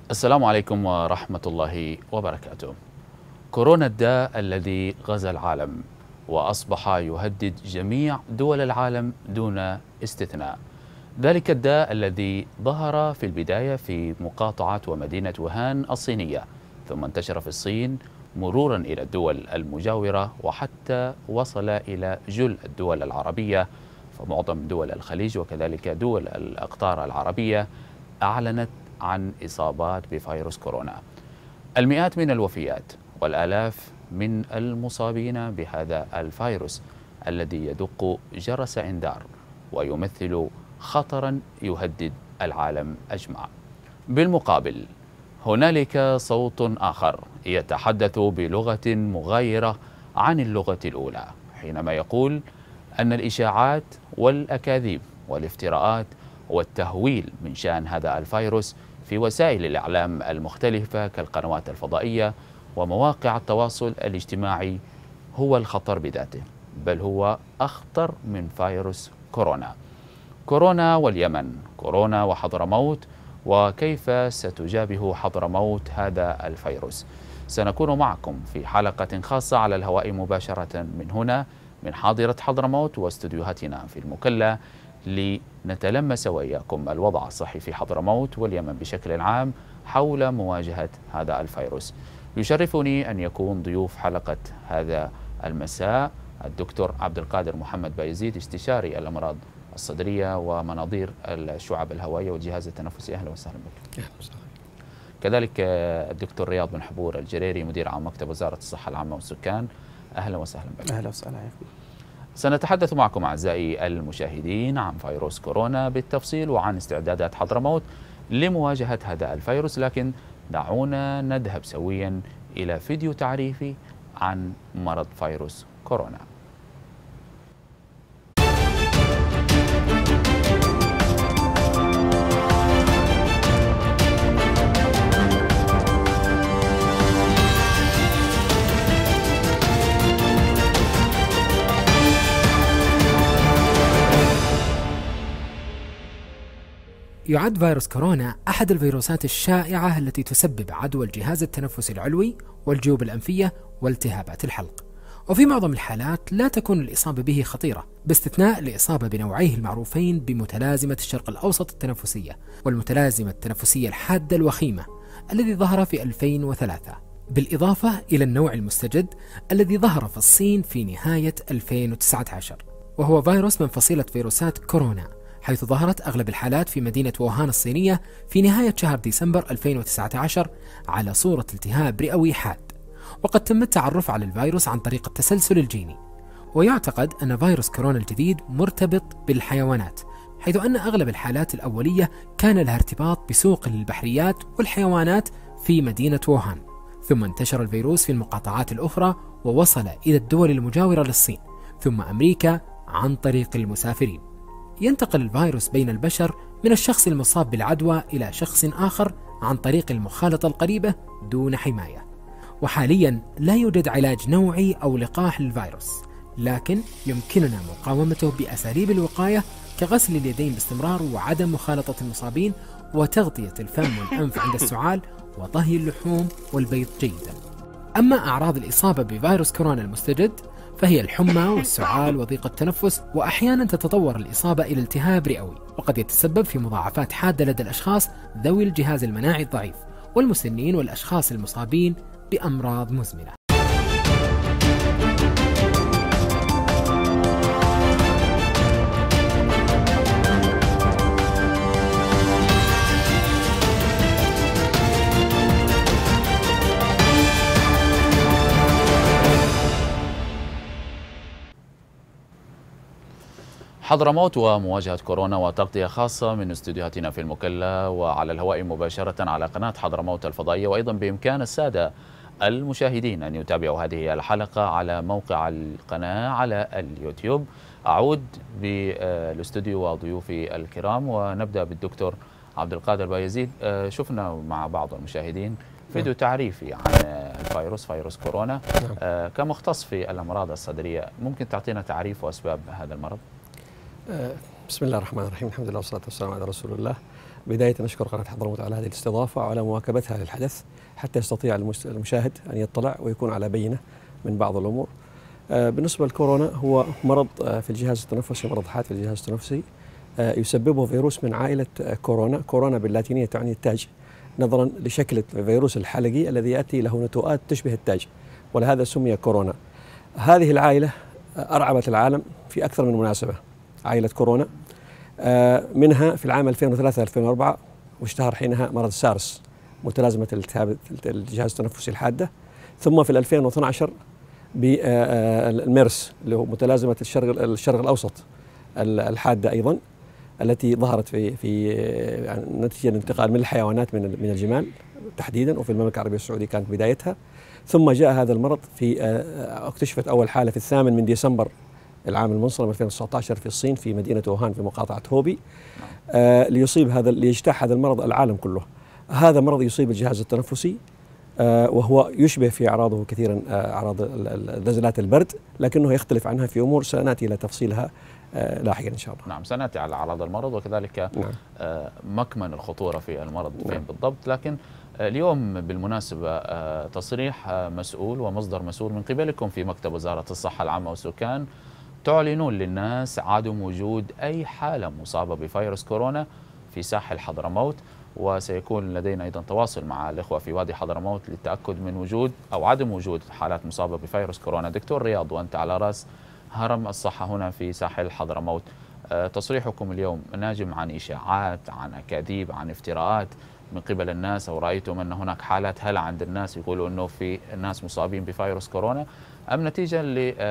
السلام عليكم ورحمة الله وبركاته. كورونا الداء الذي غزا العالم وأصبح يهدد جميع دول العالم دون استثناء. ذلك الداء الذي ظهر في البداية في مقاطعة ومدينة ووهان الصينية، ثم انتشر في الصين مرورا إلى الدول المجاورة وحتى وصل إلى جل الدول العربية. فمعظم دول الخليج وكذلك دول الأقطار العربية أعلنت عن إصابات بفيروس كورونا. المئات من الوفيات والآلاف من المصابين بهذا الفيروس الذي يدق جرس إنذار ويمثل خطرا يهدد العالم أجمع. بالمقابل هنالك صوت آخر يتحدث بلغة مغايرة عن اللغة الأولى، حينما يقول أن الإشاعات والأكاذيب والافتراءات والتهويل من شأن هذا الفيروس في وسائل الإعلام المختلفة كالقنوات الفضائية ومواقع التواصل الاجتماعي هو الخطر بذاته، بل هو أخطر من فيروس كورونا. كورونا واليمن، كورونا وحضرموت، وكيف ستجابه حضرموت هذا الفيروس؟ سنكون معكم في حلقة خاصة على الهواء مباشرة من هنا من حاضرة حضرموت واستديوهاتنا في المكلا، لنتلمس وإياكم الوضع الصحي في حضرموت واليمن بشكل عام حول مواجهة هذا الفيروس. يشرفني أن يكون ضيوف حلقة هذا المساء الدكتور عبد القادر محمد بايزيد، استشاري الأمراض الصدرية ومناظير الشعب الهوائية والجهاز التنفسي. أهلا وسهلا بك. كذلك الدكتور رياض بن حبور الجريري، مدير عام مكتب وزارة الصحة العامة والسكان. أهلا وسهلا بك. أهلا وسهلا. سنتحدث معكم أعزائي المشاهدين عن فيروس كورونا بالتفصيل وعن استعدادات حضرموت لمواجهة هذا الفيروس، لكن دعونا نذهب سويا إلى فيديو تعريفي عن مرض فيروس كورونا. يعد فيروس كورونا أحد الفيروسات الشائعة التي تسبب عدوى الجهاز التنفسي العلوي والجيوب الأنفية والتهابات الحلق، وفي معظم الحالات لا تكون الإصابة به خطيرة، باستثناء الإصابة بنوعيه المعروفين بمتلازمة الشرق الأوسط التنفسية والمتلازمة التنفسية الحادة الوخيمة الذي ظهر في 2003، بالإضافة إلى النوع المستجد الذي ظهر في الصين في نهاية 2019، وهو فيروس من فصيلة فيروسات كورونا، حيث ظهرت أغلب الحالات في مدينة ووهان الصينية في نهاية شهر ديسمبر 2019 على صورة التهاب رئوي حاد. وقد تم التعرف على الفيروس عن طريق التسلسل الجيني، ويعتقد أن فيروس كورونا الجديد مرتبط بالحيوانات، حيث أن أغلب الحالات الأولية كان لها ارتباط بسوق البحريات والحيوانات في مدينة ووهان، ثم انتشر الفيروس في المقاطعات الأخرى ووصل إلى الدول المجاورة للصين ثم أمريكا عن طريق المسافرين. ينتقل الفيروس بين البشر من الشخص المصاب بالعدوى إلى شخص آخر عن طريق المخالطة القريبة دون حماية. وحاليا لا يوجد علاج نوعي أو لقاح للفيروس، لكن يمكننا مقاومته بأساليب الوقاية كغسل اليدين باستمرار وعدم مخالطة المصابين وتغطية الفم والأنف عند السعال وطهي اللحوم والبيض جيدا. أما أعراض الإصابة بفيروس كورونا المستجد فهي الحمى والسعال وضيق التنفس، وأحيانا تتطور الإصابة إلى التهاب رئوي، وقد يتسبب في مضاعفات حادة لدى الأشخاص ذوي الجهاز المناعي الضعيف والمسنين والأشخاص المصابين بأمراض مزمنة. حضرموت ومواجهة كورونا وتغطية خاصة من استديوهاتنا في المكلا وعلى الهواء مباشرة على قناة حضرموت الفضائية، وأيضا بإمكان السادة المشاهدين أن يتابعوا هذه الحلقة على موقع القناة على اليوتيوب. أعود بالاستوديو وضيوفي الكرام ونبدأ بالدكتور عبد القادر بايزيد. شفنا مع بعض المشاهدين فيديو تعريفي عن الفيروس، فيروس كورونا. كمختص في الأمراض الصدرية ممكن تعطينا تعريف وأسباب هذا المرض؟ بسم الله الرحمن الرحيم، الحمد لله والصلاة والسلام على رسول الله. بداية نشكر قناة حضرموت على هذه الاستضافة وعلى مواكبتها للحدث حتى يستطيع المشاهد أن يطلع ويكون على بينة من بعض الأمور. بالنسبة للكورونا هو مرض في الجهاز التنفسي، مرض حاد في الجهاز التنفسي، يسببه فيروس من عائلة كورونا. كورونا باللاتينية تعني التاج، نظرا لشكل الفيروس الحلقي الذي يأتي له نتوءات تشبه التاج، ولهذا سمي كورونا. هذه العائلة أرعبت العالم في أكثر من مناسبة، عائلة كورونا. منها في العام 2003-2004 واشتهر حينها مرض سارس، متلازمة الالتهاب الجهاز التنفسي الحادة. ثم في 2012 بالميرس اللي هو متلازمة الشرق الأوسط الحادة أيضا، التي ظهرت في نتيجة انتقال من الحيوانات من الجمال تحديدا، وفي المملكة العربية السعودية كانت بدايتها. م جاء هذا المرض اكتشفت أول حالة في 8 من ديسمبر العام المنصرم 2019 في الصين في مدينة ووهان في مقاطعة هوبي، ليجتاح هذا المرض العالم كله. هذا مرض يصيب الجهاز التنفسي، وهو يشبه في أعراضه كثيرا أعراض نزلات البرد، لكنه يختلف عنها في أمور سنأتي إلى تفصيلها لاحقا إن شاء الله. نعم، سنأتي على أعراض المرض وكذلك مكمن الخطورة في المرض فين بالضبط. لكن اليوم بالمناسبة تصريح مسؤول ومصدر مسؤول من قبلكم في مكتب وزارة الصحة العامة والسكان تعلنون للناس عدم وجود أي حالة مصابة بفيروس كورونا في ساحل حضرموت، وسيكون لدينا أيضا تواصل مع الإخوة في وادي حضرموت للتأكد من وجود أو عدم وجود حالات مصابة بفيروس كورونا. دكتور رياض، وأنت على رأس هرم الصحة هنا في ساحل حضرموت، تصريحكم اليوم ناجم عن إشاعات، عن أكاذيب، عن افتراءات من قبل الناس، أو رأيتم أن هناك حالات هلع عند الناس يقولوا أنه في ناس مصابين بفيروس كورونا، أم نتيجة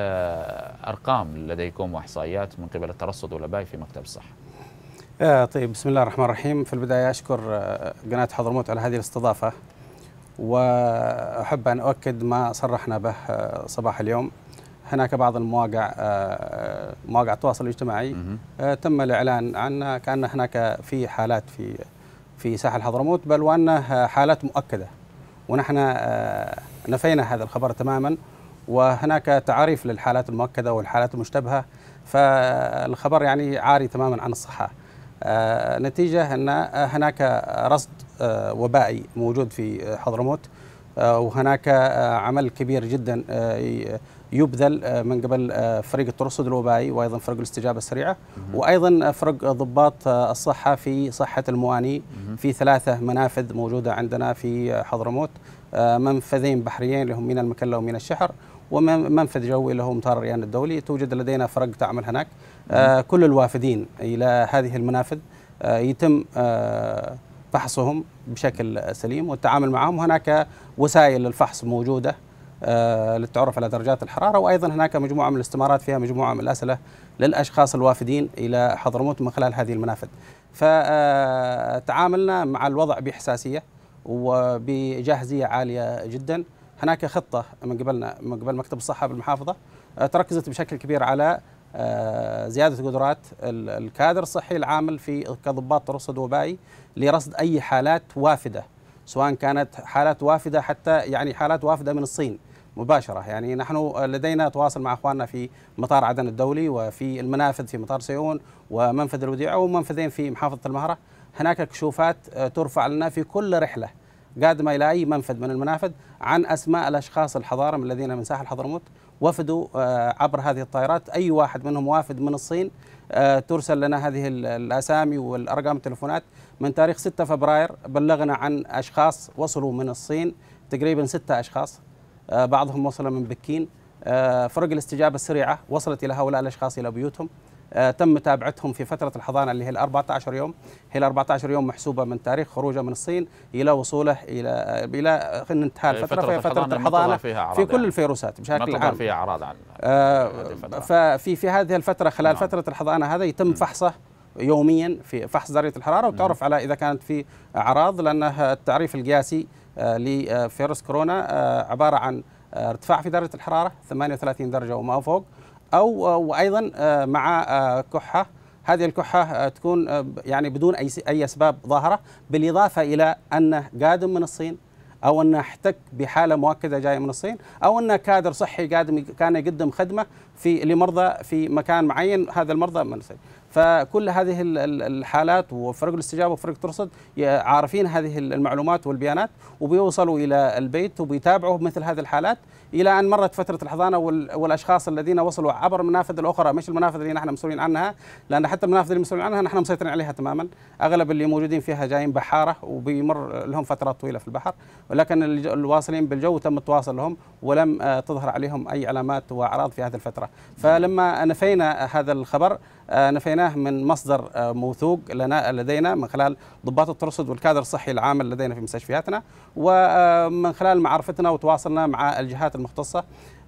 لأرقام لديكم وإحصائيات من قبل الترصد والوبائي في مكتب الصحة؟ طيب، بسم الله الرحمن الرحيم. في البداية أشكر قناة حضرموت على هذه الاستضافة، وأحب أن أؤكد ما صرحنا به صباح اليوم. هناك بعض المواقع مواقع التواصل الاجتماعي تم الإعلان عن كأن هناك في حالات في ساحل حضرموت، بل وأنها حالات مؤكدة، ونحن نفينا هذا الخبر تماما، وهناك تعريف للحالات المؤكدة والحالات المشتبهة، فالخبر يعني عاري تماما عن الصحة. نتيجة أن هناك رصد وبائي موجود في حضرموت، وهناك عمل كبير جدا يبذل من قبل فريق الترصد الوبائي، وأيضا فريق الاستجابة السريعة، وأيضا فريق ضباط الصحة في صحة المواني في 3 منافذ موجودة عندنا في حضرموت، منفذين بحريين اللي هم ميناء المكلا وميناء الشحر، ومنفذ جوي اللي هو مطار الريان الدولي. توجد لدينا فرق تعمل هناك. كل الوافدين إلى هذه المنافذ يتم فحصهم بشكل سليم والتعامل معهم. هناك وسائل الفحص موجودة للتعرف على درجات الحرارة، وأيضا هناك مجموعة من الاستمارات فيها مجموعة من الأسئلة للأشخاص الوافدين إلى حضرموت من خلال هذه المنافذ. فتعاملنا مع الوضع بحساسية وبجاهزية عالية جدا. هناك خطة من قبل مكتب الصحة بالمحافظة تركزت بشكل كبير على زيادة قدرات الكادر الصحي العامل في كضباط ترصد وبائي لرصد أي حالات وافدة، سواء كانت حالات وافدة حتى يعني حالات وافدة من الصين مباشرة. يعني نحن لدينا تواصل مع أخواننا في مطار عدن الدولي، وفي المنافذ في مطار سيئون ومنفذ الوديعة، ومنفذين في محافظة المهرة. هناك كشوفات ترفع لنا في كل رحلة قادمة إلى أي منفذ من المنافذ عن أسماء الأشخاص الحضارم الذين من ساحل حضرموت وفدوا عبر هذه الطائرات. أي واحد منهم وافد من الصين ترسل لنا هذه الأسامي والأرقام التلفونات. من تاريخ 6 فبراير بلغنا عن أشخاص وصلوا من الصين، تقريبا 6 أشخاص، بعضهم وصل من بكين. فرق الاستجابة السريعة وصلت إلى هؤلاء الأشخاص إلى بيوتهم، تم متابعتهم في فترة الحضانة اللي هي 14 يوم. هي 14 يوم محسوبة من تاريخ خروجه من الصين إلى وصوله إلى انتهاء الفترة، فهي فترة الحضانة في كل الفيروسات بشكل عام. فيها أعراض عن ففي هذه الفترة خلال فترة الحضانة هذا يتم فحصه يوميا في فحص درجة الحرارة، وتعرف على إذا كانت في أعراض، لأن التعريف القياسي لفيروس كورونا عبارة عن ارتفاع في درجة الحرارة 38 درجة وما فوق، وأيضا مع كحة. هذه الكحة تكون يعني بدون أي أسباب ظاهرة، بالإضافة إلى أنه قادم من الصين، أو أنه احتك بحالة مؤكدة جاية من الصين، أو أنه كادر صحي قادم كان يقدم خدمة لمرضى في مكان معين، هذا المرضى من الصين. فكل هذه الحالات وفرق الاستجابة وفرق الترصد عارفين هذه المعلومات والبيانات، وبيوصلوا إلى البيت وبيتابعوا مثل هذه الحالات إلى أن مرت فترة الحضانة، والأشخاص الذين وصلوا عبر المنافذ الأخرى، مش المنافذ اللي نحن مسؤولين عنها، لأن حتى المنافذ اللي مسؤولين عنها نحن مسيطرين عليها تماما. أغلب اللي موجودين فيها جايين بحارة وبيمر لهم فترات طويلة في البحر، ولكن الواصلين بالجو تم التواصل لهم ولم تظهر عليهم أي علامات وأعراض في هذه الفترة. فلما نفينا هذا الخبر نفيناه من مصدر موثوق لدينا من خلال ضباط الترصد والكادر الصحي العامل لدينا في مستشفياتنا، ومن خلال معرفتنا وتواصلنا مع الجهات المختصة.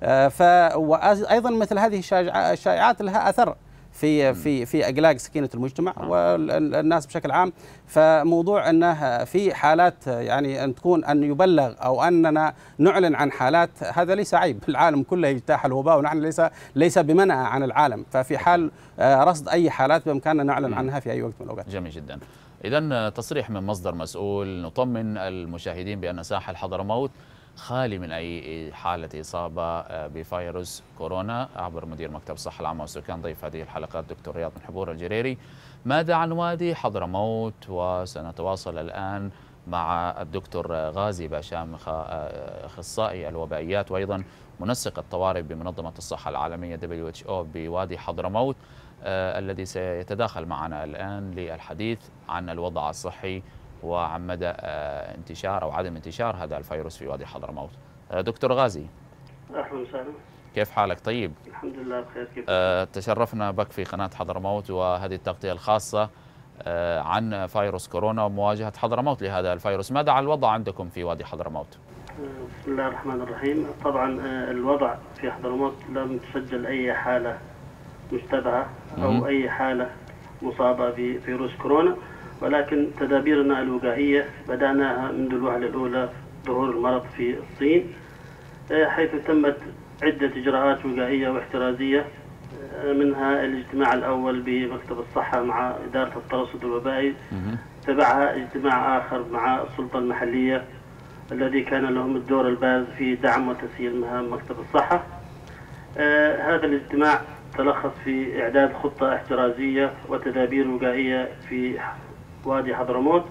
وأيضا مثل هذه الشائعات لها أثر في اقلاق سكينه المجتمع والناس بشكل عام. فموضوع انه في حالات يعني ان يبلغ او اننا نعلن عن حالات، هذا ليس عيب، العالم كله يجتاح الوباء ونحن ليس بمنأى عن العالم. ففي حال رصد اي حالات بامكاننا نعلن عنها في اي وقت من الاوقات. جميل جدا. اذا تصريح من مصدر مسؤول نطمن المشاهدين بان ساحل حضرموت خالي من أي حالة إصابة بفيروس كورونا، عبر مدير مكتب الصحة العامة والسكان ضيف هذه الحلقات دكتور رياض بن حبور الجريري. ماذا عن وادي حضرموت؟ وسنتواصل الآن مع الدكتور غازي باشام أخصائي الوبائيات وأيضا منسق الطوارئ بمنظمة الصحة العالمية WHO بوادي حضرموت، الذي سيتداخل معنا الآن للحديث عن الوضع الصحي وعن مدى انتشار أو عدم انتشار هذا الفيروس في وادي حضرموت. دكتور غازي، أهلا وسهلا. كيف حالك؟ طيب، الحمد لله بخير. كيف تشرفنا بك في قناة حضرموت وهذه التغطية الخاصة عن فيروس كورونا ومواجهة حضرموت لهذا الفيروس. ماذا عن الوضع عندكم في وادي حضرموت؟ بسم الله الرحمن الرحيم. طبعا الوضع في حضرموت لم تسجل أي حالة مشتبهة أو أي حالة مصابة بفيروس كورونا، ولكن تدابيرنا الوقائية بدأناها منذ الوهلة الأولى ظهور المرض في الصين، حيث تمت عدة إجراءات وقائية واحترازية، منها الاجتماع الأول بمكتب الصحة مع إدارة الترصد الوبائي، تبعها اجتماع آخر مع السلطة المحلية الذي كان لهم الدور البارز في دعم وتسهيل مهام مكتب الصحة. هذا الاجتماع تلخص في إعداد خطة احترازية وتدابير وقائية في وادي حضرموت،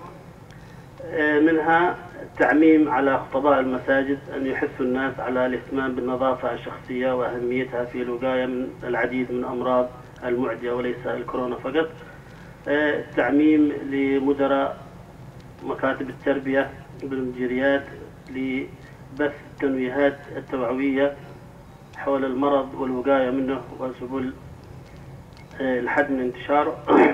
منها تعميم على خطباء المساجد أن يحثوا الناس على الاهتمام بالنظافة الشخصية وأهميتها في الوقاية من العديد من الأمراض المعدية وليس الكورونا فقط. تعميم لمدراء مكاتب التربية بالمديريات لبث التنويهات التوعوية حول المرض والوقاية منه وسبل الحد من انتشاره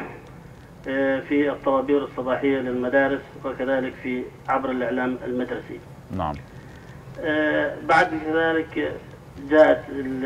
في الطوابير الصباحية للمدارس وكذلك في عبر الإعلام المدرسي. نعم. بعد ذلك جاءت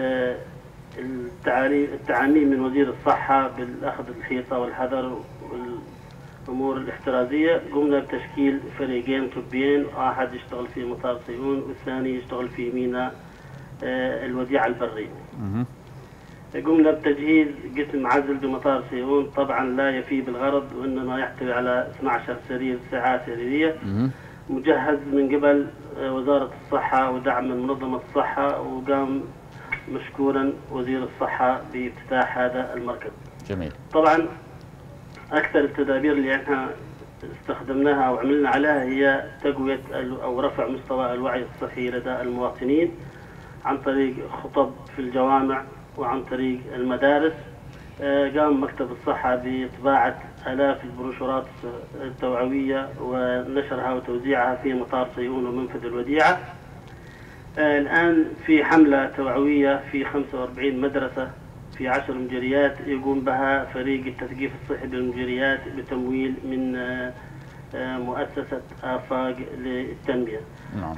التعاميم من وزير الصحة بالأخذ الحيطة والحذر والأمور الاحترازية. قمنا بتشكيل فريقين طبيين، واحد يشتغل في مطار صهيون والثاني يشتغل في ميناء الوديعة البري. قمنا بتجهيز قسم عزل بمطار صهيون، طبعا لا يفي بالغرض وإنما يحتوي على 12 سرير ساعات سريرية، مجهز من قبل وزارة الصحة ودعم من منظمة الصحة، وقام مشكورا وزير الصحة بافتتاح هذا المركز. جميل. طبعا أكثر التدابير اللي احنا استخدمناها أو عملنا عليها هي تقوية أو رفع مستوى الوعي الصحي لدى المواطنين عن طريق خطب في الجوامع وعن طريق المدارس. قام مكتب الصحة بطباعة آلاف البروشورات التوعوية ونشرها وتوزيعها في مطار صهيون ومنفذ الوديعة. الآن في حملة توعوية في 45 مدرسة في 10 مديريات يقوم بها فريق التثقيف الصحي بالمديريات بتمويل من مؤسسة آفاق للتنمية. نعم.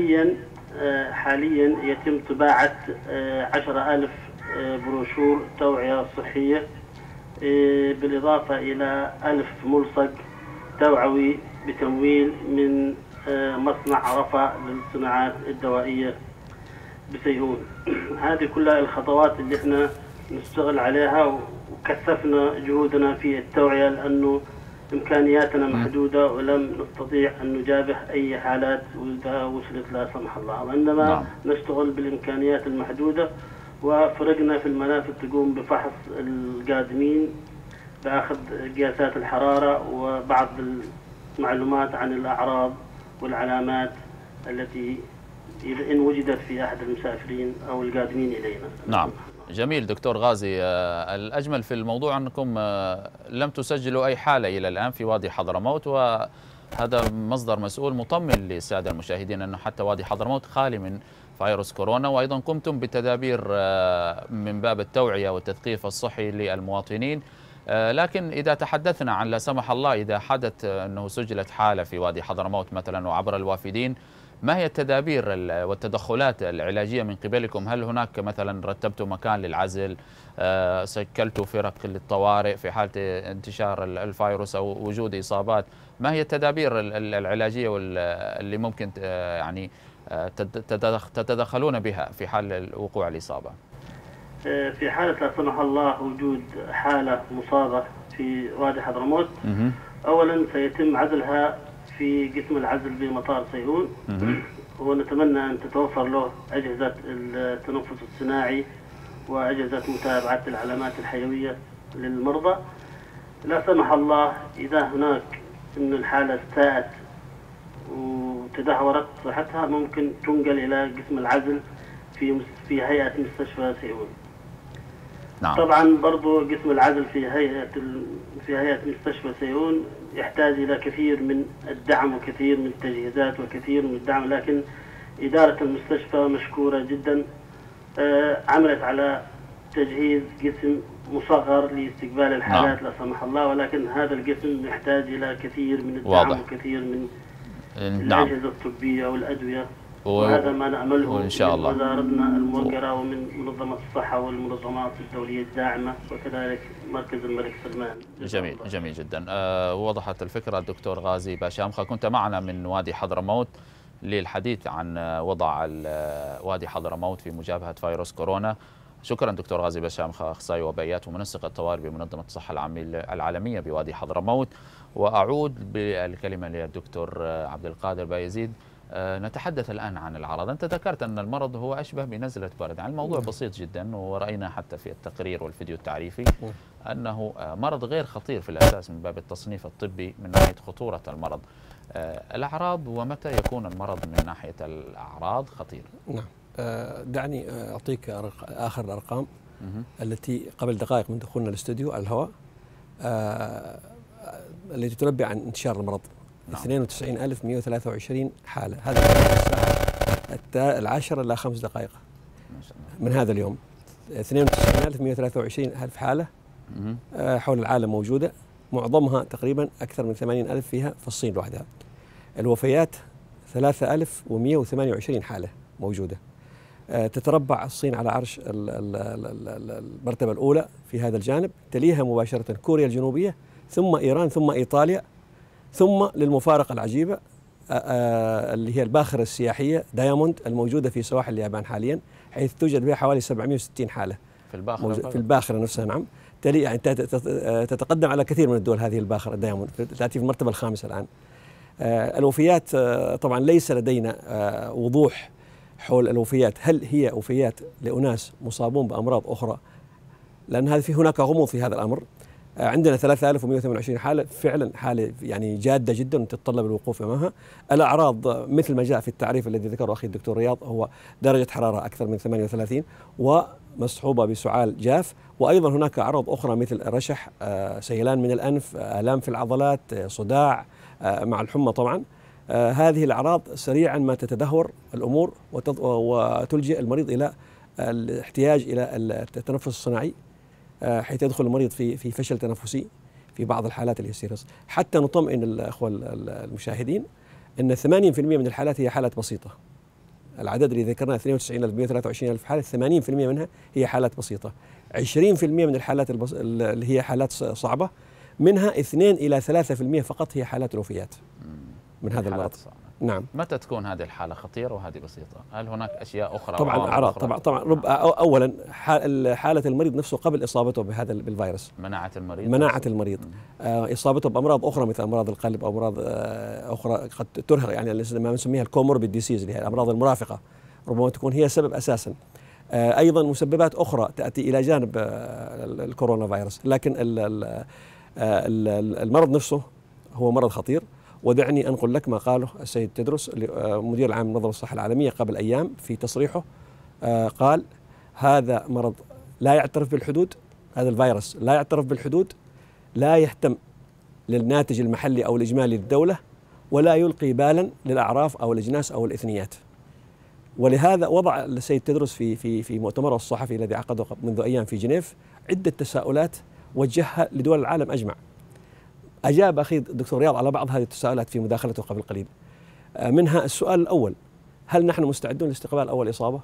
حاليا يتم طباعة 10,000 بروشور توعية صحية، بالإضافة إلى 1000 ملصق توعوي بتمويل من مصنع رفع للصناعات الدوائية بسيهون. هذه كلها الخطوات اللي احنا نشتغل عليها، وكثفنا جهودنا في التوعية لأنه إمكانياتنا محدودة ولم نستطيع أن نجابه أي حالات وإذا وصلت لا سمح الله، وإنما نشتغل بالإمكانيات المحدودة. وفرقنا في المنافذ تقوم بفحص القادمين بأخذ قياسات الحرارة وبعض المعلومات عن الأعراض والعلامات التي إن وجدت في أحد المسافرين أو القادمين إلينا. نعم، جميل دكتور غازي. الأجمل في الموضوع أنكم لم تسجلوا أي حالة إلى الآن في وادي حضرموت، وهذا مصدر مسؤول مطمن للسادة المشاهدين أنه حتى وادي حضرموت خالي من فيروس كورونا، وأيضا قمتم بتدابير من باب التوعية والتثقيف الصحي للمواطنين. لكن إذا تحدثنا عن لا سمح الله إذا حدث أنه سجلت حالة في وادي حضرموت مثلا وعبر الوافدين، ما هي التدابير والتدخلات العلاجية من قبلكم؟ هل هناك مثلا رتبتوا مكان للعزل، شكلتوا فرق للطوارئ في حالة انتشار الفيروس أو وجود إصابات؟ ما هي التدابير العلاجية اللي ممكن يعني تتدخلون بها في حال وقوع الإصابة؟ في حالة لا سمح الله وجود حالة مصابة في وادي حضرموت، أولا سيتم عزلها في قسم العزل بمطار سيئون، ونتمنى أن تتوفر له أجهزة التنفس الصناعي وأجهزة متابعة العلامات الحيوية للمرضى. لا سمح الله إذا هناك أن الحالة استاءت وتدهورت صحتها ممكن تنقل إلى قسم العزل في هيئة مستشفى سيئون. نعم. طبعا برضو قسم العزل في هيئة مستشفى سيئون يحتاج إلى كثير من الدعم وكثير من التجهيزات وكثير من الدعم، لكن إدارة المستشفى مشكورة جدا، عملت على تجهيز قسم مصغر لاستقبال الحالات. لا سمح الله، ولكن هذا القسم يحتاج إلى كثير من الدعم وكثير من الأجهزة الطبية والأدوية، وهذا ما نأمله وإن شاء الله من وزارتنا الموقرة ومن منظمة الصحة والمنظمات الدولية الداعمة، وكذلك مركز الملك سلمان. جميل، جميل جدا. وضحت الفكرة الدكتور غازي باشامخة، كنت معنا من وادي حضرموت للحديث عن وضع وادي حضرموت في مجابهة فيروس كورونا. شكرا دكتور غازي باشامخة، أخصائي وبيات ومنسق الطوارئ بمنظمة الصحة العالمية بوادي حضرموت. وأعود بالكلمة للدكتور عبد القادر بايزيد. نتحدث الآن عن الأعراض. أنت ذكرت أن المرض هو أشبه بنزلة برد، يعني الموضوع بسيط جدا، ورأينا حتى في التقرير والفيديو التعريفي أنه مرض غير خطير في الأساس من باب التصنيف الطبي من ناحية خطورة المرض. الأعراض، ومتى يكون المرض من ناحية الأعراض خطير؟ نعم، دعني أعطيك آخر الأرقام التي قبل دقائق من دخولنا الاستوديو على الهواء، التي تنبئ عن انتشار المرض. 92,123 حالة، هذا الساعة 10 إلى 5 دقائق من هذا اليوم. 92,123 ألف حالة حول العالم موجودة، معظمها تقريبا أكثر من 80,000 فيها في الصين لوحدها. الوفيات 3,128 حالة موجودة. تتربع الصين على عرش المرتبة الأولى في هذا الجانب، تليها مباشرة كوريا الجنوبية، ثم إيران، ثم إيطاليا، ثم للمفارقة العجيبة اللي هي الباخرة السياحية دايموند الموجودة في سواحل اليابان حاليا، حيث توجد بها حوالي 760 حالة في الباخرة نفسها. نعم، تلي يعني تتقدم على كثير من الدول هذه الباخرة دايموند، تأتي في المرتبة الخامسة الآن. الوفيات طبعا ليس لدينا وضوح حول الوفيات، هل هي وفيات لأناس مصابون بأمراض أخرى؟ لأن هناك غموض في هذا الأمر. عندنا 3,128 حالة، فعلا حالة يعني جادة جدا تتطلب الوقوف أمامها. الأعراض مثل ما جاء في التعريف الذي ذكره أخي الدكتور رياض، هو درجة حرارة أكثر من 38 ومصحوبة بسعال جاف، وأيضا هناك أعراض أخرى مثل رشح، سيلان من الأنف، آلام في العضلات، صداع مع الحمى طبعا. هذه الأعراض سريعا ما تتدهور الأمور وتلجئ المريض إلى الاحتياج إلى التنفس الصناعي، حيث يدخل المريض في فشل تنفسي في بعض الحالات اللي هي سيريس. حتى نطمئن الأخوة المشاهدين أن 80% من الحالات هي حالات بسيطة. العدد اللي ذكرناه 92,123 ألف حالة، 80% منها هي حالات بسيطة. 20% من الحالات اللي هي حالات صعبة، منها 2 إلى 3% فقط هي حالات الوفيات من هذا المرض. نعم. متى تكون هذه الحالة خطيرة وهذه بسيطة؟ هل هناك أشياء أخرى؟ طبعا أعراض، طبعا أولا حالة المريض نفسه قبل إصابته بالفيروس، مناعة المريض إصابته بأمراض أخرى مثل أمراض القلب أو أمراض أخرى قد ترهق، يعني ما نسميها الكوموربيد ديسيز اللي هي الأمراض المرافقة، ربما تكون هي سبب أساسا. أيضا مسببات أخرى تأتي إلى جانب الكورونا فيروس، لكن المرض نفسه هو مرض خطير، ودعني أنقل لك ما قاله السيد تدرس مدير العام لمنظمة الصحة العالمية قبل أيام في تصريحه. قال هذا مرض لا يعترف بالحدود، هذا الفيروس لا يعترف بالحدود، لا يهتم للناتج المحلي أو الإجمالي للدولة، ولا يلقي بالا للأعراف أو الأجناس أو الإثنيات. ولهذا وضع السيد تدرس في مؤتمره الصحفي الذي عقده منذ أيام في جنيف عدة تساؤلات وجهها لدول العالم أجمع. أجاب أخي الدكتور رياض على بعض هذه التساؤلات في مداخلته قبل قليل. منها السؤال الأول: هل نحن مستعدون لاستقبال أول إصابة؟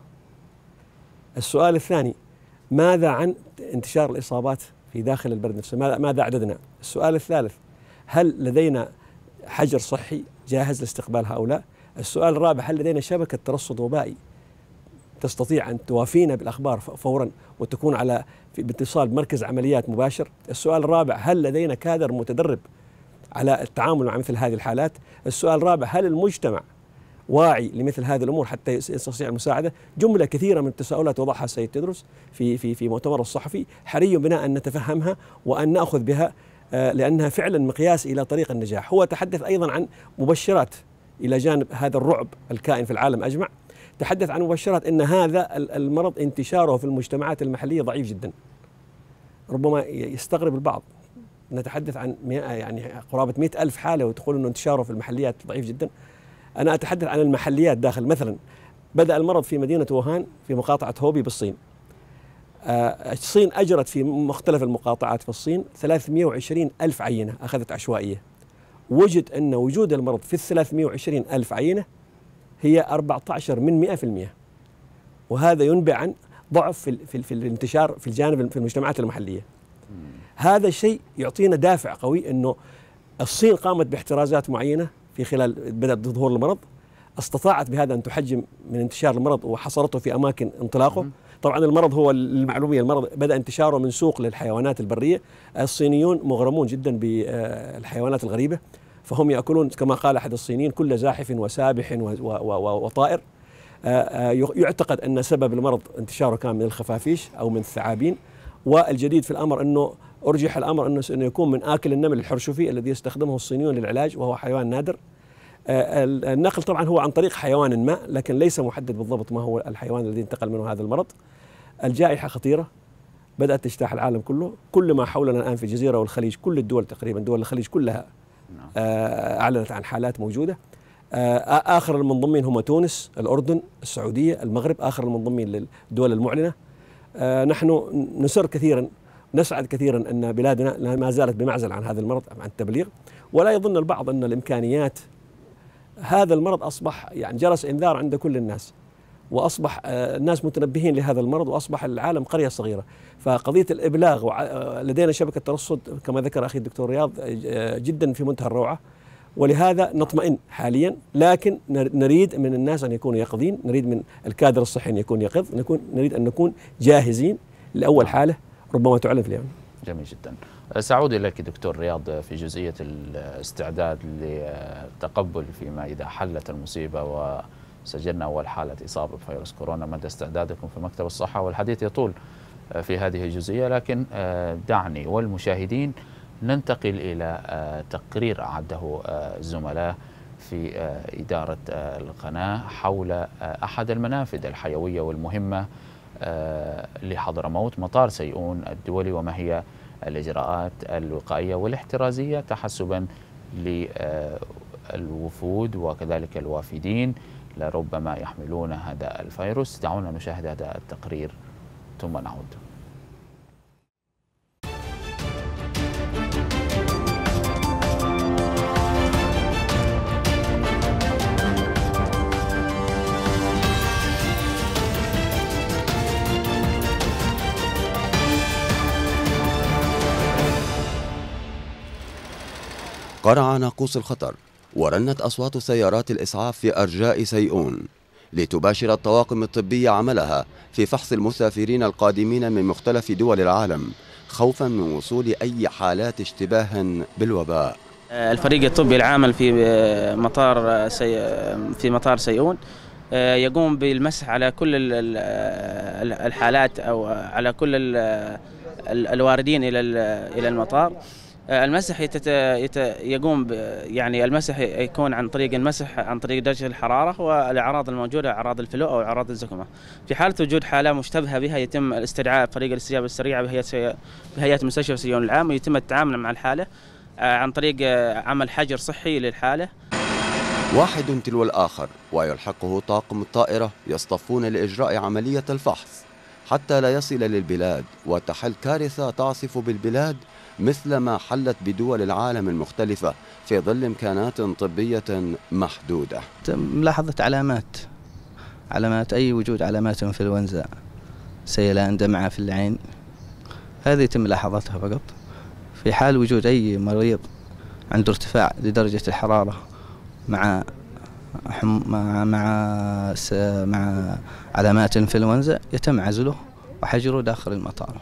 السؤال الثاني: ماذا عن انتشار الإصابات في داخل البلد نفسه؟ ماذا عددنا؟ السؤال الثالث: هل لدينا حجر صحي جاهز لاستقبال هؤلاء؟ السؤال الرابع: هل لدينا شبكة ترصد وبائي تستطيع أن توافينا بالأخبار فورا وتكون على باتصال بمركز عمليات مباشر؟ السؤال الرابع: هل لدينا كادر متدرب على التعامل مع مثل هذه الحالات؟ السؤال الرابع: هل المجتمع واعي لمثل هذه الأمور حتى يستطيع المساعدة؟ جملة كثيرة من التساؤلات وضعها السيد تدرس في مؤتمر الصحفي، حري بنا أن نتفهمها وأن نأخذ بها لأنها فعلا مقياس إلى طريق النجاح. هو تحدث أيضا عن مبشرات إلى جانب هذا الرعب الكائن في العالم أجمع، تحدث عن مبشرات أن هذا المرض انتشاره في المجتمعات المحلية ضعيف جدا. ربما يستغرب البعض، نتحدث عن يعني قرابة 100,000 حالة وتقول أنه انتشاره في المحليات ضعيف جدا. أنا أتحدث عن المحليات داخل. مثلا بدأ المرض في مدينة ووهان في مقاطعة هوبي بالصين. الصين أجرت في مختلف المقاطعات في الصين 320,000 عينة أخذت عشوائية. وجد أن وجود المرض في 320,000 عينة هي 14 من 100%، وهذا ينبئ عن ضعف في الانتشار في الجانب في المجتمعات المحلية. هذا الشيء يعطينا دافع قوي أنه الصين قامت باحترازات معينة في خلال بدأ ظهور المرض، استطاعت بهذا أن تحجم من انتشار المرض وحصرته في أماكن انطلاقه. طبعا المرض هو المعلومية، المرض بدأ انتشاره من سوق للحيوانات البرية. الصينيون مغرمون جدا بالحيوانات الغريبة، فهم يأكلون كما قال أحد الصينيين كل زاحف وسابح وطائر. يعتقد أن سبب المرض انتشاره كان من الخفافيش أو من الثعابين. والجديد في الأمر أنه أرجح الأمر أنه يكون من آكل النمل الحرشفي الذي يستخدمه الصينيون للعلاج، وهو حيوان نادر. النقل طبعا هو عن طريق حيوان ما، لكن ليس محدد بالضبط ما هو الحيوان الذي انتقل منه هذا المرض. الجائحة خطيرة بدأت تجتاح العالم كله. كل ما حولنا الآن في الجزيرة والخليج، كل الدول تقريبا دول الخليج كلها أعلنت عن حالات موجودة. آخر المنضمين هم تونس، الأردن، السعودية، المغرب، آخر المنضمين للدول المعلنة. نحن نسر كثيرا، نسعد كثيرا أن بلادنا ما زالت بمعزل عن هذا المرض، عن التبليغ. ولا يظن البعض أن الإمكانيات، هذا المرض أصبح يعني جرس إنذار عند كل الناس، وأصبح الناس متنبهين لهذا المرض، وأصبح العالم قرية صغيرة. فقضية الإبلاغ لدينا شبكة ترصد كما ذكر أخي الدكتور رياض جدا في منتهى الروعة، ولهذا نطمئن حاليا. لكن نريد من الناس أن يكونوا يقظين، نريد من الكادر الصحي أن يكون يقظ، نريد أن نكون جاهزين لأول حالة ربما تعلن في اليوم. جميل جدا. سأعود إليك دكتور رياض في جزئية الاستعداد للتقبل فيما إذا حلت المصيبة وسجلنا أول حالة إصابة بفيروس كورونا. مدى استعدادكم في مكتب الصحة؟ والحديث يطول في هذه الجزئية، لكن دعني والمشاهدين ننتقل إلى تقرير أعده الزملاء في إدارة القناة حول أحد المنافذ الحيوية والمهمة لحضرموت، مطار سيئون الدولي، وما هي الإجراءات الوقائية والاحترازية تحسبا للوفود وكذلك الوافدين لربما يحملون هذا الفيروس. دعونا نشاهد هذا التقرير ثم نعود. قرع ناقوس الخطر ورنت أصوات سيارات الإسعاف في أرجاء سيئون لتباشر الطواقم الطبية عملها في فحص المسافرين القادمين من مختلف دول العالم خوفا من وصول أي حالات اشتباه بالوباء. الفريق الطبي العامل في مطار سيئون يقوم بالمسح على كل الحالات أو على كل الواردين إلى المطار المسح يقوم يعني المسح يكون عن طريق المسح عن طريق درجة الحرارة والأعراض الموجودة، أعراض الفلو أو أعراض الزكمة. في حالة وجود حالة مشتبهة بها يتم الاستدعاء فريق الاستجابة السريعة بهيئة مستشفى سيئون العام، ويتم التعامل مع الحالة عن طريق عمل حجر صحي للحالة. واحد تلو الآخر ويلحقه طاقم الطائرة يصطفون لإجراء عملية الفحص حتى لا يصل للبلاد وتحل كارثة تعصف بالبلاد مثل ما حلت بدول العالم المختلفة في ظل إمكانات طبية محدودة. ملاحظة علامات أي وجود علامات انفلونزا، سيلان، دمعة في العين، هذه يتم ملاحظتها فقط. في حال وجود أي مريض عنده ارتفاع لدرجة الحرارة مع علامات انفلونزا يتم عزله وحجره داخل المطار.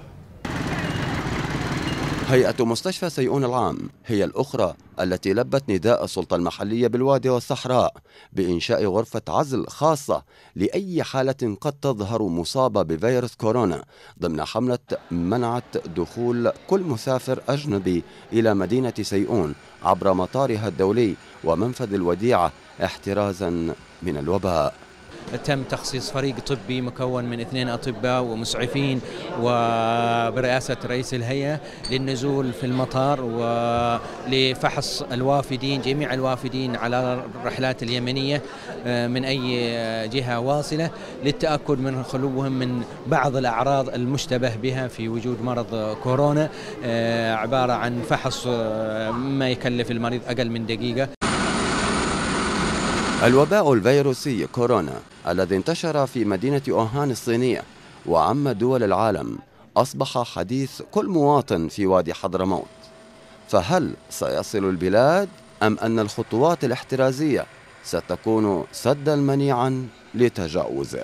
هيئة مستشفى سيئون العام هي الأخرى التي لبت نداء السلطة المحلية بالوادي والصحراء بإنشاء غرفة عزل خاصة لأي حالة قد تظهر مصابة بفيروس كورونا ضمن حملة منعت دخول كل مسافر أجنبي إلى مدينة سيئون عبر مطارها الدولي ومنفذ الوديعة احترازا من الوباء. تم تخصيص فريق طبي مكون من 2 أطباء ومسعفين وبرئاسة رئيس الهيئة للنزول في المطار ولفحص الوافدين، جميع الوافدين على الرحلات اليمنية من أي جهة واصلة للتأكد من خلوهم من بعض الأعراض المشتبه بها في وجود مرض كورونا، عبارة عن فحص ما يكلف المريض أقل من دقيقة. الوباء الفيروسي كورونا الذي انتشر في مدينة أوهان الصينية وعم دول العالم أصبح حديث كل مواطن في وادي حضرموت، فهل سيصل البلاد أم أن الخطوات الاحترازية ستكون سدا منيعا لتجاوزه؟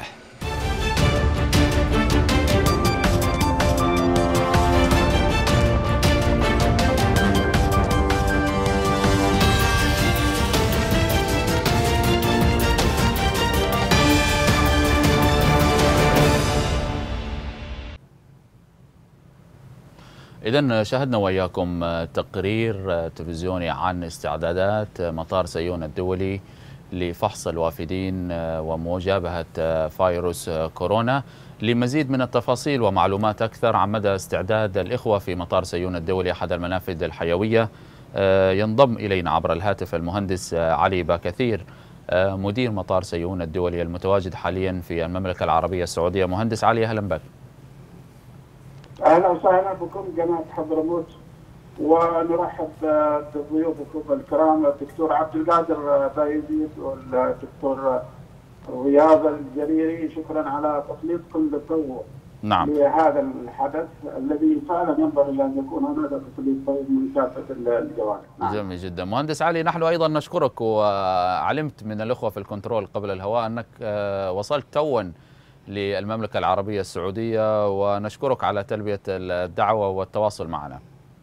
إذن شاهدنا وإياكم تقرير تلفزيوني عن استعدادات مطار سيئون الدولي لفحص الوافدين ومواجهة فيروس كورونا. لمزيد من التفاصيل ومعلومات أكثر عن مدى استعداد الإخوة في مطار سيئون الدولي أحد المنافذ الحيوية ينضم إلينا عبر الهاتف المهندس علي باكثير مدير مطار سيئون الدولي المتواجد حاليا في المملكة العربية السعودية. مهندس علي، أهلا بك. اهلا وسهلا بكم جماعه حضرموت، ونرحب بضيوفكم الكرام الدكتور عبد القادر بايزيد والدكتور رياض الجريري. شكرا على تسليطكم للضوء لهذا الحدث الذي فعلا ينبغي ان يكون هناك تسليط ضوء من كافه الجوانب. جميل جدا. مهندس علي، نحن ايضا نشكرك، وعلمت من الاخوه في الكنترول قبل الهواء انك وصلت توا للمملكة العربية السعودية، ونشكرك على تلبية الدعوة والتواصل معنا.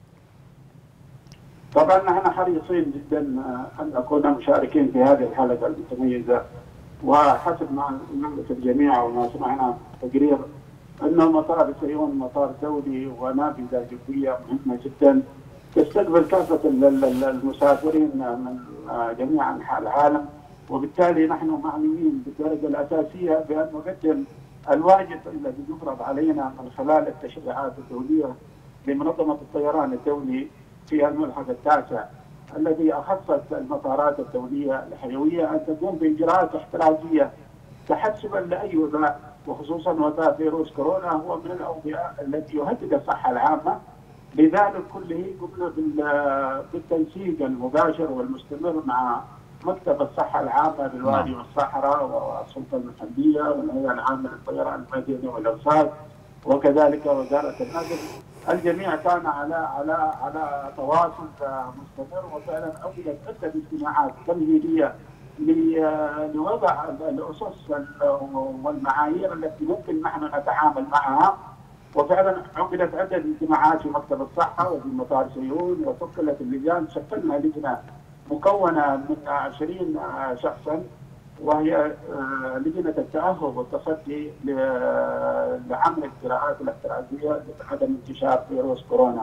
طبعا نحن حريصين جدا أن نكون مشاركين في هذه الحلقة المتميزة، وحسب ما نعرف الجميع وما سمعنا تقرير أنه مطار سيئون مطار دولي ونافذة جوية مهمة جدا تستقبل كافة المسافرين من جميع أنحاء العالم، وبالتالي نحن معنيين بالدرجة الأساسية بأن نقدم الواجب الذي يفرض علينا من خلال التشريعات الدولية لمنظمة الطيران الدولي في الملحق التاسع الذي أخصت المطارات الدولية الحيوية أن تقوم بإجراءات احترازية تحسبا لأي وباء، وخصوصا وباء فيروس كورونا هو من الأوبئة التي يهدد الصحة العامة. لذلك كله قمنا بالتنسيق المباشر والمستمر مع مكتب الصحة العامة بالوادي والصحراء والسلطة المحلية والهيئة العامة للطيران المدني والإرصاد وكذلك وزارة النقل. الجميع كان على تواصل مستمر، وفعلا عقدت عدة اجتماعات تمهيدية لوضع الأسس والمعايير التي ممكن نحن نتعامل معها، وفعلا عقدت عدة اجتماعات في مكتب الصحة وفي مطار سيئون، وشكلت اللجان. شكلنا لجنة مكونة من 20 شخصا، وهي لجنة التأهب والتصدي لعمل الإجراءات الاحترازية لعدم انتشار فيروس كورونا.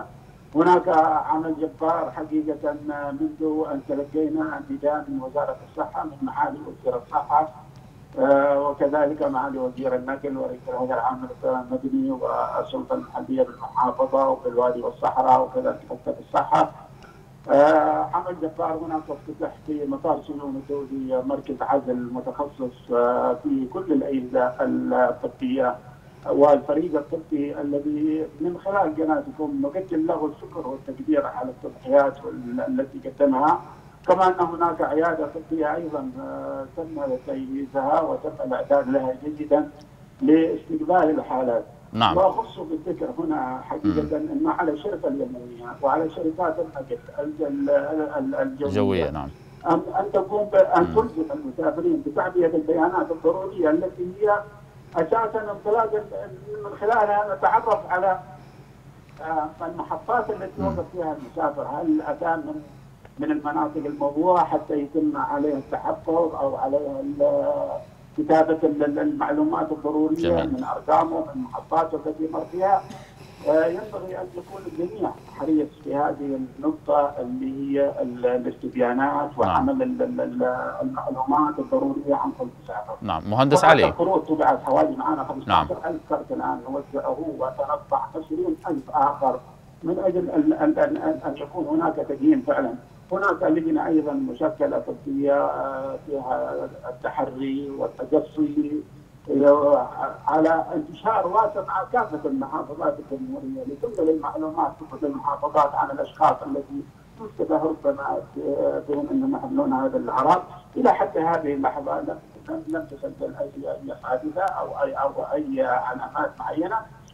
هناك عمل جبار حقيقة منذ أن تلقينا النداء من وزارة الصحة من معالي وزير الصحة وكذلك معالي وزير النقل ورئيس الهيئة العامة للطيران المدني والسلطة المحلية بالمحافظة وبالوادي والصحراء وكذلك مكتب الصحة. عمل جبار. هناك افتتح في مطار سيئون الدولي مركز عزل متخصص في كل الأجهزة الطبية والفريق الطبي الذي من خلال قناتكم نقدم له الشكر والتقدير على التضحيات التي قدمها. كما ان هناك عياده طبيه ايضا تم تجهيزها وتم الاعداد لها جيدا لاستقبال الحالات. نعم. واخص بالذكر هنا حقيقه انه على الشركه اليمنيه وعلى شركات النقل الجويه نعم ان تقوم ان تلزم المسافرين بتعبئه البيانات الضروريه التي هي اساسا انطلاقا من خلالها نتعرف على المحطات التي وقف فيها المسافر، هل اتى من المناطق الموضوعه حتى يتم عليها التحفظ او عليها كتابه المعلومات الضروريه جميل. من ارقامه ومن محطاته التي مر فيها. ينبغي ان يكون الجميع حريص في هذه النقطه اللي هي الاستبيانات وعمل المعلومات الضروريه عن كل مسافر. نعم مهندس علي. القروض طبعت حوالي معنا 15,000 كرت الان نوزعه وتنطع 20,000 اخر من اجل ان يكون هناك تقييم فعلا. هناك لجنه ايضا مشكله طبيه فيها التحري والتقصي على انتشار واسع مع كافه المحافظات الجمهوريه لتنقل المعلومات في كل المحافظات عن الاشخاص الذي يشتبه ربما بهم انهم يحملون هذا الاعراض. الى حد هذه اللحظه لم تسجل اي حادثه او اي علامات معينه.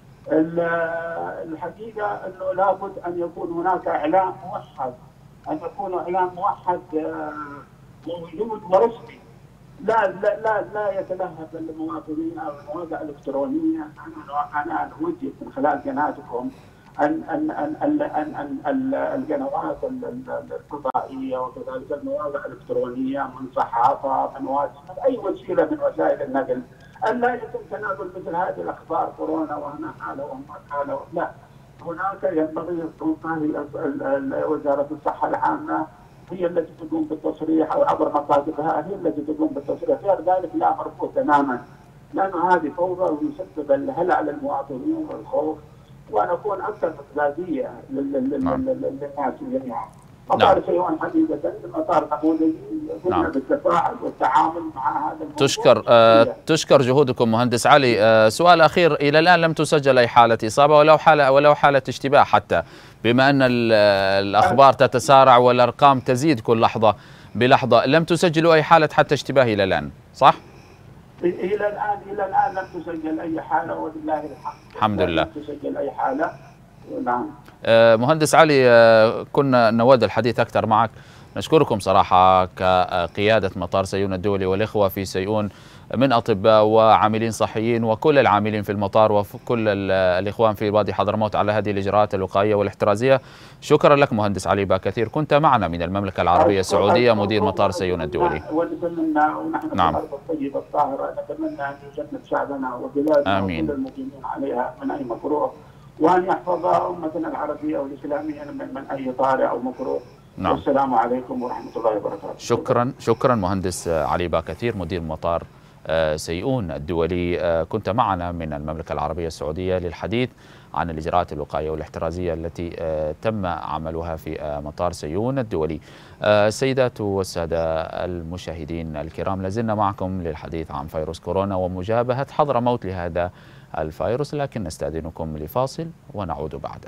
الحقيقه انه لابد ان يكون هناك اعلام موحد، ان يكون اعلام موحد موجود ورسمي لا يتلهف المواطنين او المواقع الالكترونيه. انا نوجه من خلال قناتكم ان القنوات الفضائيه وكذلك المواقع الالكترونيه من صحافه من من اي وسيله من وسائل النقل ان لا يتم تناقل مثل هذه الاخبار كورونا وهنا حاله وهنا حاله. لا، هناك ينبغي السلطه وزاره الصحه العامه هي التي تقوم بالتصريح او عبر مكاتبها هي التي تقوم بالتصريح، غير ذلك لا، مرفوض تماما، لانه هذه فوضى ويسبب الهلع للمواطنين والخوف ونكون اكثر مصداقيه للناس جميعا. مطار سيئون حقيقه مطار نموذجي قمنا بالتفاعل والتعامل مع هذا الموضوع. تشكر جهودكم مهندس علي. سؤال اخير، الى الان لم تسجل اي حاله اصابه ولو حاله اشتباه، حتى بما ان الاخبار تتسارع والارقام تزيد كل لحظه بلحظه، لم تسجلوا اي حاله حتى اشتباه الى الان، صح؟ الى الان لم تسجل اي حاله ولله الحمد. الحمد لله. لم تسجل اي حاله. نعم. مهندس علي، كنا نود الحديث أكثر معك. نشكركم صراحة كقيادة مطار سيئون الدولي والإخوة في سيئون من أطباء وعاملين صحيين وكل العاملين في المطار وكل الإخوان في وادي حضرموت على هذه الإجراءات الوقائية والاحترازية. شكرا لك مهندس علي باكثير، كنت معنا من المملكة العربية السعودية مدير مطار سيئون الدولي. ونتمنى ونحن في الأرض الطيبة الطاهرة نتمنى أن يجنب شعبنا وبلادنا وكل المقيمين عليها من أي مكروه، وأن يحفظ أمتنا العربية والإسلامية من أي طارئ أو مكروه. نعم. والسلام عليكم ورحمة الله وبركاته. شكرا مهندس علي باكثير مدير مطار سيئون الدولي. كنت معنا من المملكة العربية السعودية للحديث عن الإجراءات الوقائية والاحترازية التي تم عملها في مطار سيئون الدولي. السيدات والسادة المشاهدين الكرام، لازلنا معكم للحديث عن فيروس كورونا ومجابهة حضرموت لهذا الفيروس، لكن نستأذنكم لفاصل ونعود بعده.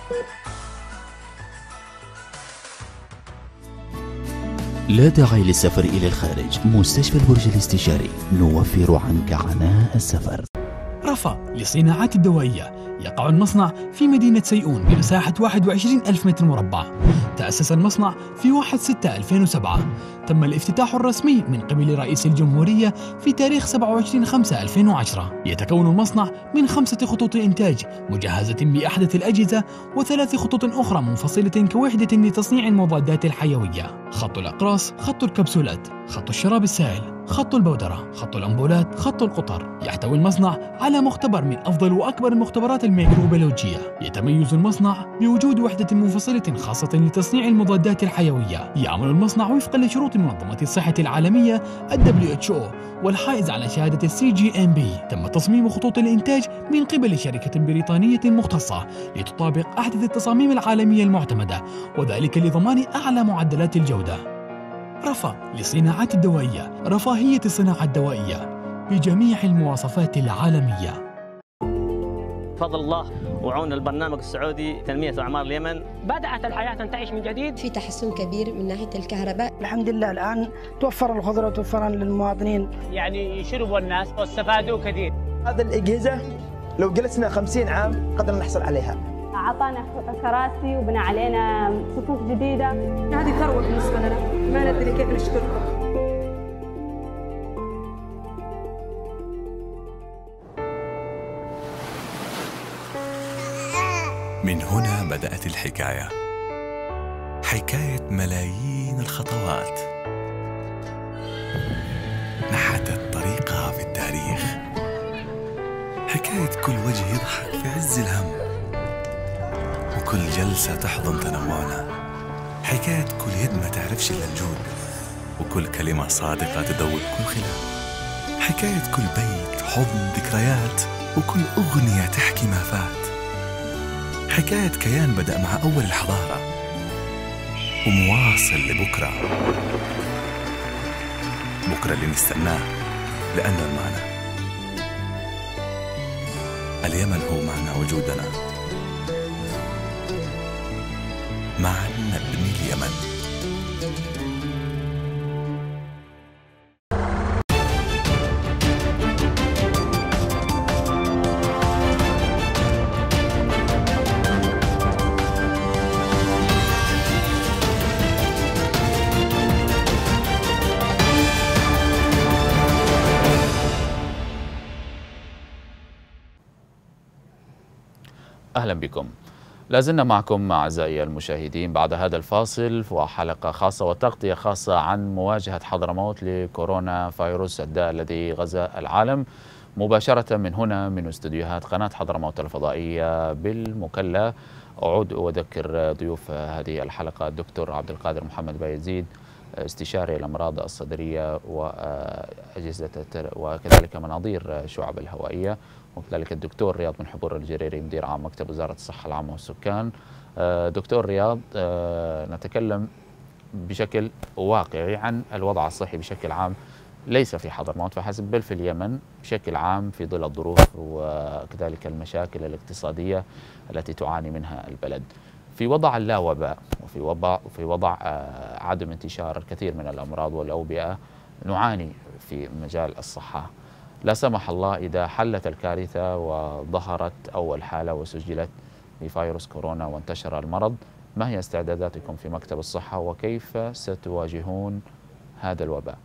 لا داعي للسفر إلى الخارج. مستشفى البرج الاستشاري نوفر عنك عناء السفر. رفا للصناعات الدوائية. يقع المصنع في مدينة سيئون بمساحة 21,000 متر مربع. تأسس المصنع في 1/6/2007. تم الافتتاح الرسمي من قبل رئيس الجمهورية في تاريخ 27/5/2010. يتكون المصنع من 5 خطوط إنتاج مجهزة بأحدث الأجهزة و3 خطوط أخرى منفصلة كوحدة لتصنيع المضادات الحيوية: خط الأقراص، خط الكبسولات، خط الشراب السائل، خط البودرة، خط الأمبولات، خط القطر. يحتوي المصنع على مختبر من أفضل وأكبر المختبرات الميكروبيولوجية. يتميز المصنع بوجود وحدة منفصلة خاصة لتصنيع المضادات الحيوية. يعمل المصنع وفقا لشروط منظمة الصحة العالمية WHO والحائز على شهادة CGMP. تم تصميم خطوط الإنتاج من قبل شركة بريطانية مختصة لتطابق أحدث التصاميم العالمية المعتمدة، وذلك لضمان أعلى معدلات الجودة. رفا للصناعات الدوائية. رفاهية الصناعة الدوائية بجميع المواصفات العالمية. بفضل الله وعون البرنامج السعودي تنمية وأعمار اليمن بدأت الحياة تنتعش من جديد. في تحسن كبير من ناحية الكهرباء. الحمد لله الآن توفر الخضرة وتوفر للمواطنين، يعني شربوا الناس واستفادوا كثير. هذه الأجهزة لو جلسنا 50 عام قدرنا نحصل عليها. أعطانا كراسي وبنى علينا صفوف جديدة. هذه ثروة بالنسبة لنا، ما ندري كيف نشكركم. من هنا بدأت الحكاية، حكاية ملايين الخطوات نحتت طريقها في التاريخ، حكاية كل وجه يضحك في عز الهم وكل جلسة تحضن تنوعنا، حكاية كل يد ما تعرفش إلا الجود وكل كلمة صادقة تدوب كل خلاف، حكاية كل بيت حضن ذكريات وكل أغنية تحكي ما فات، حكاية كيان بدأ مع أول الحضارة ومواصل لبكرة، بكرة اللي نستناه لأنه المعنى. اليمن هو معنى وجودنا، معا نبني اليمن. أهلا بكم. لازلنا معكم أعزائي المشاهدين بعد هذا الفاصل وحلقة خاصة وتغطية خاصة عن مواجهة حضرموت لكورونا فيروس الداء الذي غزا العالم، مباشرة من هنا من استديوهات قناة حضرموت الفضائية بالمكلا. أعود وأذكر ضيوف هذه الحلقة الدكتور عبد القادر محمد بايزيد، استشاري الأمراض الصدرية وأجهزة وكذلك مناظير الشعب الهوائية، وكذلك الدكتور رياض بن حبور الجريري مدير عام مكتب وزارة الصحة العامة والسكان. دكتور رياض، نتكلم بشكل واقعي عن الوضع الصحي بشكل عام، ليس في حضرموت فحسب بل في اليمن بشكل عام في ظل الظروف وكذلك المشاكل الاقتصادية التي تعاني منها البلد. في وضع اللا وباء وفي وضع عدم انتشار الكثير من الأمراض والأوبئة، نعاني في مجال الصحة. لا سمح الله إذا حلت الكارثة وظهرت أول حالة وسجلت بفيروس كورونا وانتشر المرض، ما هي استعداداتكم في مكتب الصحة وكيف ستواجهون هذا الوباء؟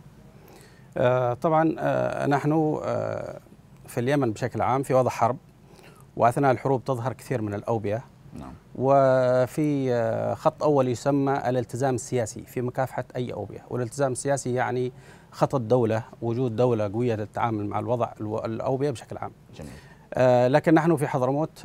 طبعا نحن في اليمن بشكل عام في وضع حرب، وأثناء الحروب تظهر كثير من الأوبئة. نعم. وفي خط أول يسمى الالتزام السياسي في مكافحة أي أوبئة، والالتزام السياسي يعني خطط دولة، وجود دولة قوية للتعامل مع الوضع الأوبئة بشكل عام. جميل. لكن نحن في حضرموت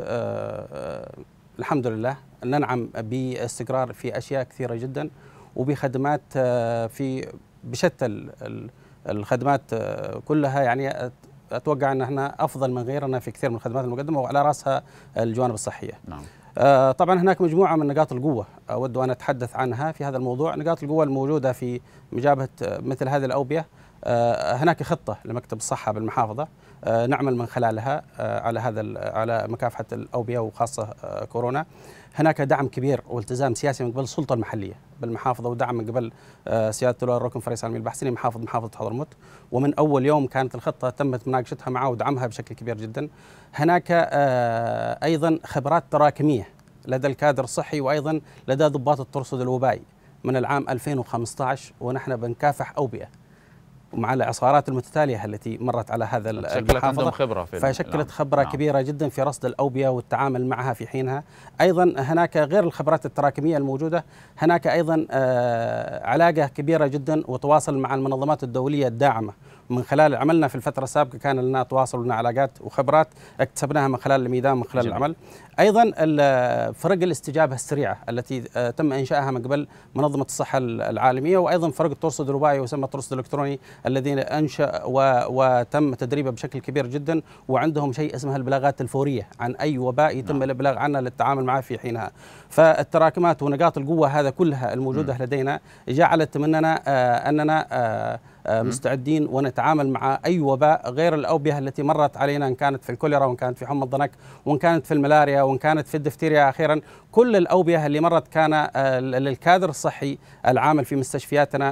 الحمد لله ننعم باستقرار في أشياء كثيرة جدا، وبخدمات في بشتى الخدمات كلها، يعني أتوقع أن احنا أفضل من غيرنا في كثير من الخدمات المقدمة، وعلى رأسها الجوانب الصحية. نعم. طبعا هناك مجموعة من نقاط القوة أود أن أتحدث عنها في هذا الموضوع. نقاط القوة الموجودة في مجابهة مثل هذه الأوبئة، هناك خطة لمكتب الصحة بالمحافظة نعمل من خلالها على مكافحة الأوبئة وخاصة كورونا. هناك دعم كبير والتزام سياسي من قبل السلطة المحلية بالمحافظة، ودعم من قبل سيادة اللواء الركن فريس علمي البحسيني محافظة حضرموت، ومن أول يوم كانت الخطة تمت مناقشتها معه ودعمها بشكل كبير جدا. هناك أيضا خبرات تراكمية لدى الكادر الصحي وأيضا لدى ضباط الترصد الوبائي من العام 2015 ونحن بنكافح أوبئة، ومع الإعصارات المتتالية التي مرت على هذا المحافظة فشكلت خبرة كبيرة جدا في رصد الأوبئة والتعامل معها في حينها. أيضا هناك غير الخبرات التراكمية الموجودة، هناك أيضا علاقة كبيرة جدا وتواصل مع المنظمات الدولية الداعمة. من خلال عملنا في الفترة السابقة كان لنا تواصل ولنا علاقات وخبرات اكتسبناها من خلال الميدان من خلال العمل. أيضا فرق الاستجابة السريعة التي تم إنشائها من قبل منظمة الصحة العالمية، وأيضا فرق الترصد الوبائي ويسمى الترصد الإلكتروني الذي أنشأ وتم تدريبه بشكل كبير جدا، وعندهم شيء اسمها البلاغات الفورية عن أي وباء يتم الإبلاغ عنه للتعامل معه في حينها. فالتراكمات ونقاط القوة هذا كلها الموجودة لدينا جعلت مننا أننا مستعدين ونتعامل مع أي وباء غير الأوبئة التي مرت علينا، إن كانت في الكوليرا وإن كانت في حمى الضنك وإن كانت في الملاريا وإن كانت في الدفتيريا أخيرا. كل الأوبئة اللي مرت كان للكادر الصحي العامل في مستشفياتنا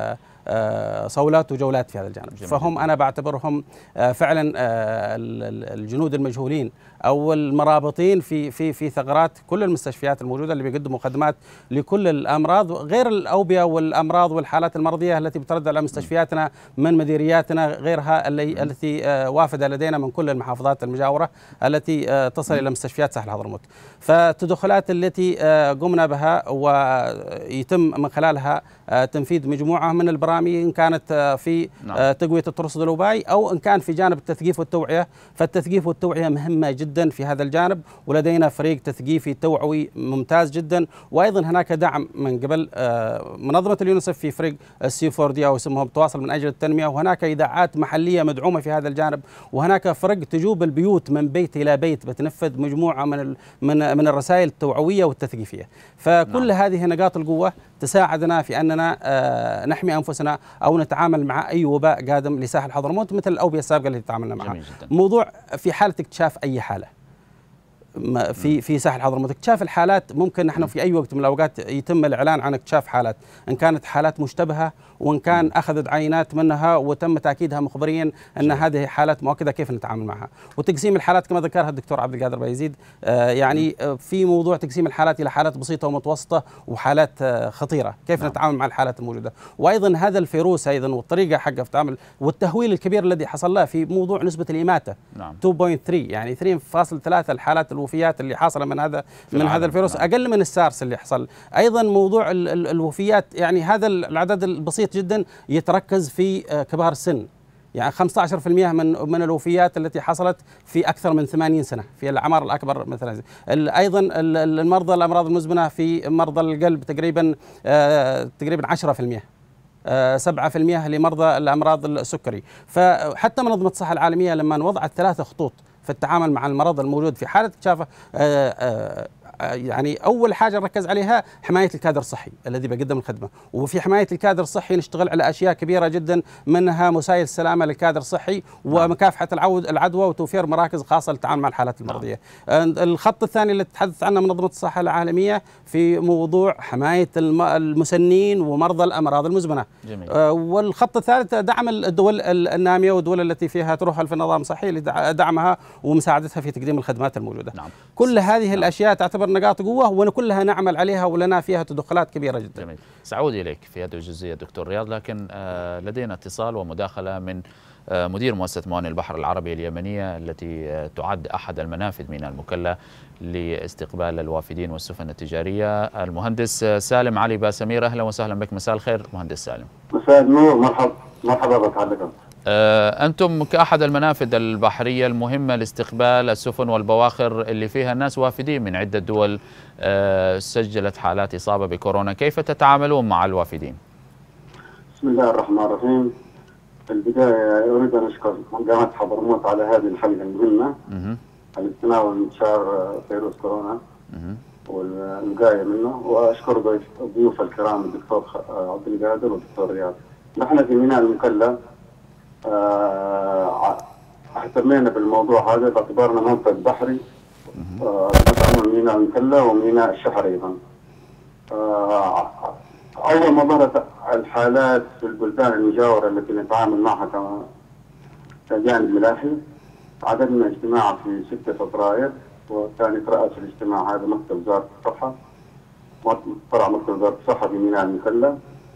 صولات وجولات في هذا الجانب. فهم أنا بعتبرهم فعلا الجنود المجهولين أو المرابطين في ثغرات كل المستشفيات الموجودة اللي بيقدموا خدمات لكل الأمراض غير الأوبئة والأمراض والحالات المرضية التي بترد على مستشفياتنا من مديرياتنا غيرها التي وافدة لدينا من كل المحافظات المجاورة التي تصل إلى مستشفيات ساحل حضرموت. فالتدخلات التي قمنا بها ويتم من خلالها تنفيذ مجموعة من البرامج، إن كانت في تقوية الترصد الوبائي أو إن كان في جانب التثقيف والتوعية. فالتثقيف والتوعية مهمة جدا في هذا الجانب، ولدينا فريق تثقيفي توعوي ممتاز جدا. وأيضا هناك دعم من قبل منظمة اليونيسف في فريق السي4 أو اسمهم تواصل من أجل التنمية، وهناك إذاعات محلية مدعومة في هذا الجانب، وهناك فرق تجوب البيوت من بيت إلى بيت بتنفذ مجموعة من الرسائل التوعوية والتثقيفية. فكل هذه نقاط القوة تساعدنا في أننا نحمي أنفسنا أو نتعامل مع أي وباء قادم لساحل حضرموت مثل الأوبئة السابقة التي تعاملنا معها. موضوع في حالة اكتشاف أي حالة في ساحل حضرموت، اكتشاف الحالات ممكن نحن في أي وقت من الأوقات يتم الإعلان عن اكتشاف حالات، إن كانت حالات مشتبهة وإن كان أخذت عينات منها وتم تأكيدها مخبريا أن هذه حالات مؤكدة كيف نتعامل معها. وتقسيم الحالات كما ذكرها الدكتور عبد القادر بايزيد، يعني في موضوع تقسيم الحالات إلى حالات بسيطة ومتوسطة وحالات خطيرة، كيف نتعامل مع الحالات الموجودة. وأيضا هذا الفيروس أيضا والطريقة حقه في التعامل والتهويل الكبير الذي حصل له في موضوع نسبة الإماتة 2.3، يعني 3.3 الحالات الوفيات اللي حاصله من هذا الفيروس أقل من السارس اللي حصل. أيضا موضوع الوفيات، يعني هذا العدد البسيط جدا يتركز في كبار السن، يعني 15% من الوفيات التي حصلت في أكثر من 80 سنة في الأعمار الأكبر مثلا. أيضا المرضى الأمراض المزمنة في مرضى القلب تقريبا 10%، 7% لمرضى الأمراض السكري. فحتى منظمة الصحة العالمية لما وضعت 3 خطوط في التعامل مع المرض الموجود في حالة اكتشافه، يعني أول حاجة نركز عليها حماية الكادر الصحي الذي بيقدم الخدمة. وفي حماية الكادر الصحي نشتغل على أشياء كبيرة جدا، منها مسائل السلامة للكادر الصحي ومكافحة العدوى وتوفير مراكز خاصة للتعامل مع الحالات المرضية. الخط الثاني اللي تحدث عنه منظمة الصحة العالمية في موضوع حماية المسنين ومرضى الأمراض المزمنة. والخط الثالث دعم الدول النامية والدول التي فيها ترهل في النظام الصحي لدعمها ومساعدتها في تقديم الخدمات الموجودة. كل هذه الأشياء تعتبر نقاط قوة وكلها نعمل عليها ولنا فيها تدخلات كبيرة جدا. جميل. سأعود إليك في هذه الجزئية دكتور رياض، لكن لدينا اتصال ومداخلة من مدير مؤسسة موانئ البحر العربي اليمنية التي تعد أحد المنافذ من المكلا لاستقبال الوافدين والسفن التجارية، المهندس سالم علي باسمير. أهلا وسهلا بك، مساء الخير مهندس سالم. مساء النور، مرحبا بك حضرتك. أنتم كأحد المنافذ البحرية المهمة لاستقبال السفن والبواخر اللي فيها الناس وافدين من عدة دول سجلت حالات إصابة بكورونا، كيف تتعاملون مع الوافدين؟ بسم الله الرحمن الرحيم. في البداية أريد أن أشكر قناة حضرموت على هذه الحلقة المهمة التي تناول انتشار فيروس كورونا والوقاية منه، وأشكر ضيوف الكرام الدكتور عبد القادر والدكتور رياض. نحن في ميناء المكلا اهتمينا بالموضوع هذا باعتبارنا منطق بحري، نتعامل ميناء المكلا وميناء الشحر ايضا. اول ما ظهرت الحالات في البلدان المجاوره التي نتعامل معها كجانب ملاحي، عقدنا اجتماع في 6 فبراير، وكان رأس الاجتماع هذا مكتب وزاره الصحه، فرع مكتب وزاره الصحه في ميناء المكلا.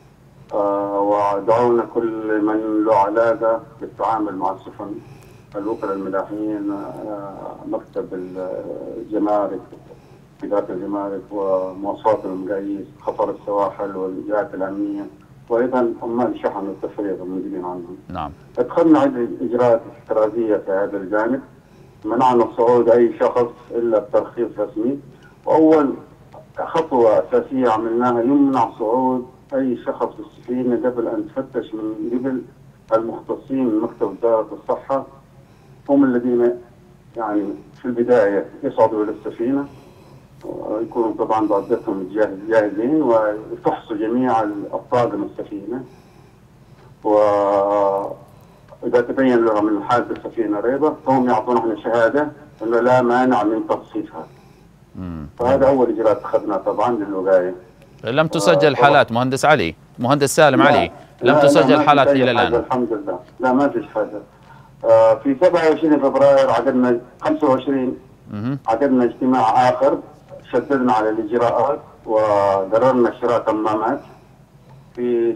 ودعونا كل من له علاقه بالتعامل مع السفن، الوكلاء الملاحيين، مكتب الجمارك، إدارة الجمارك ومواصفات المقاييس، خطر السواحل والجهات الأمنية، وأيضا عمال الشحن والتفريغ المسؤولين عنهم. نعم. ادخلنا عدة إجراءات احترازية في هذا الجانب، منعنا صعود أي شخص إلا بترخيص رسمي، وأول خطوة أساسية عملناها يمنع صعود أي شخص في السفينة قبل أن تفتش من قبل المختصين من مكتب وزارة الصحة، هم الذين يعني في البداية يصعدوا إلى السفينة، ويكونوا طبعا بعدتهم جاهزين، ويفحصوا جميع الطاقم السفينة، وإذا تبين لهم من حالة السفينة ريبة فهم يعطونا شهادة أنه لا مانع من تصفيفها. فهذا أول إجراء اتخذناه طبعا للوقاية. لم تسجل حالات مهندس علي، مهندس سالم علي، لم تسجل حالات إلى الآن؟ الحمد لله، لا ما فيش حاجة. في 27 فبراير عقدنا 25 عقدنا اجتماع آخر، شددنا على الإجراءات وقررنا شراء كمامات. في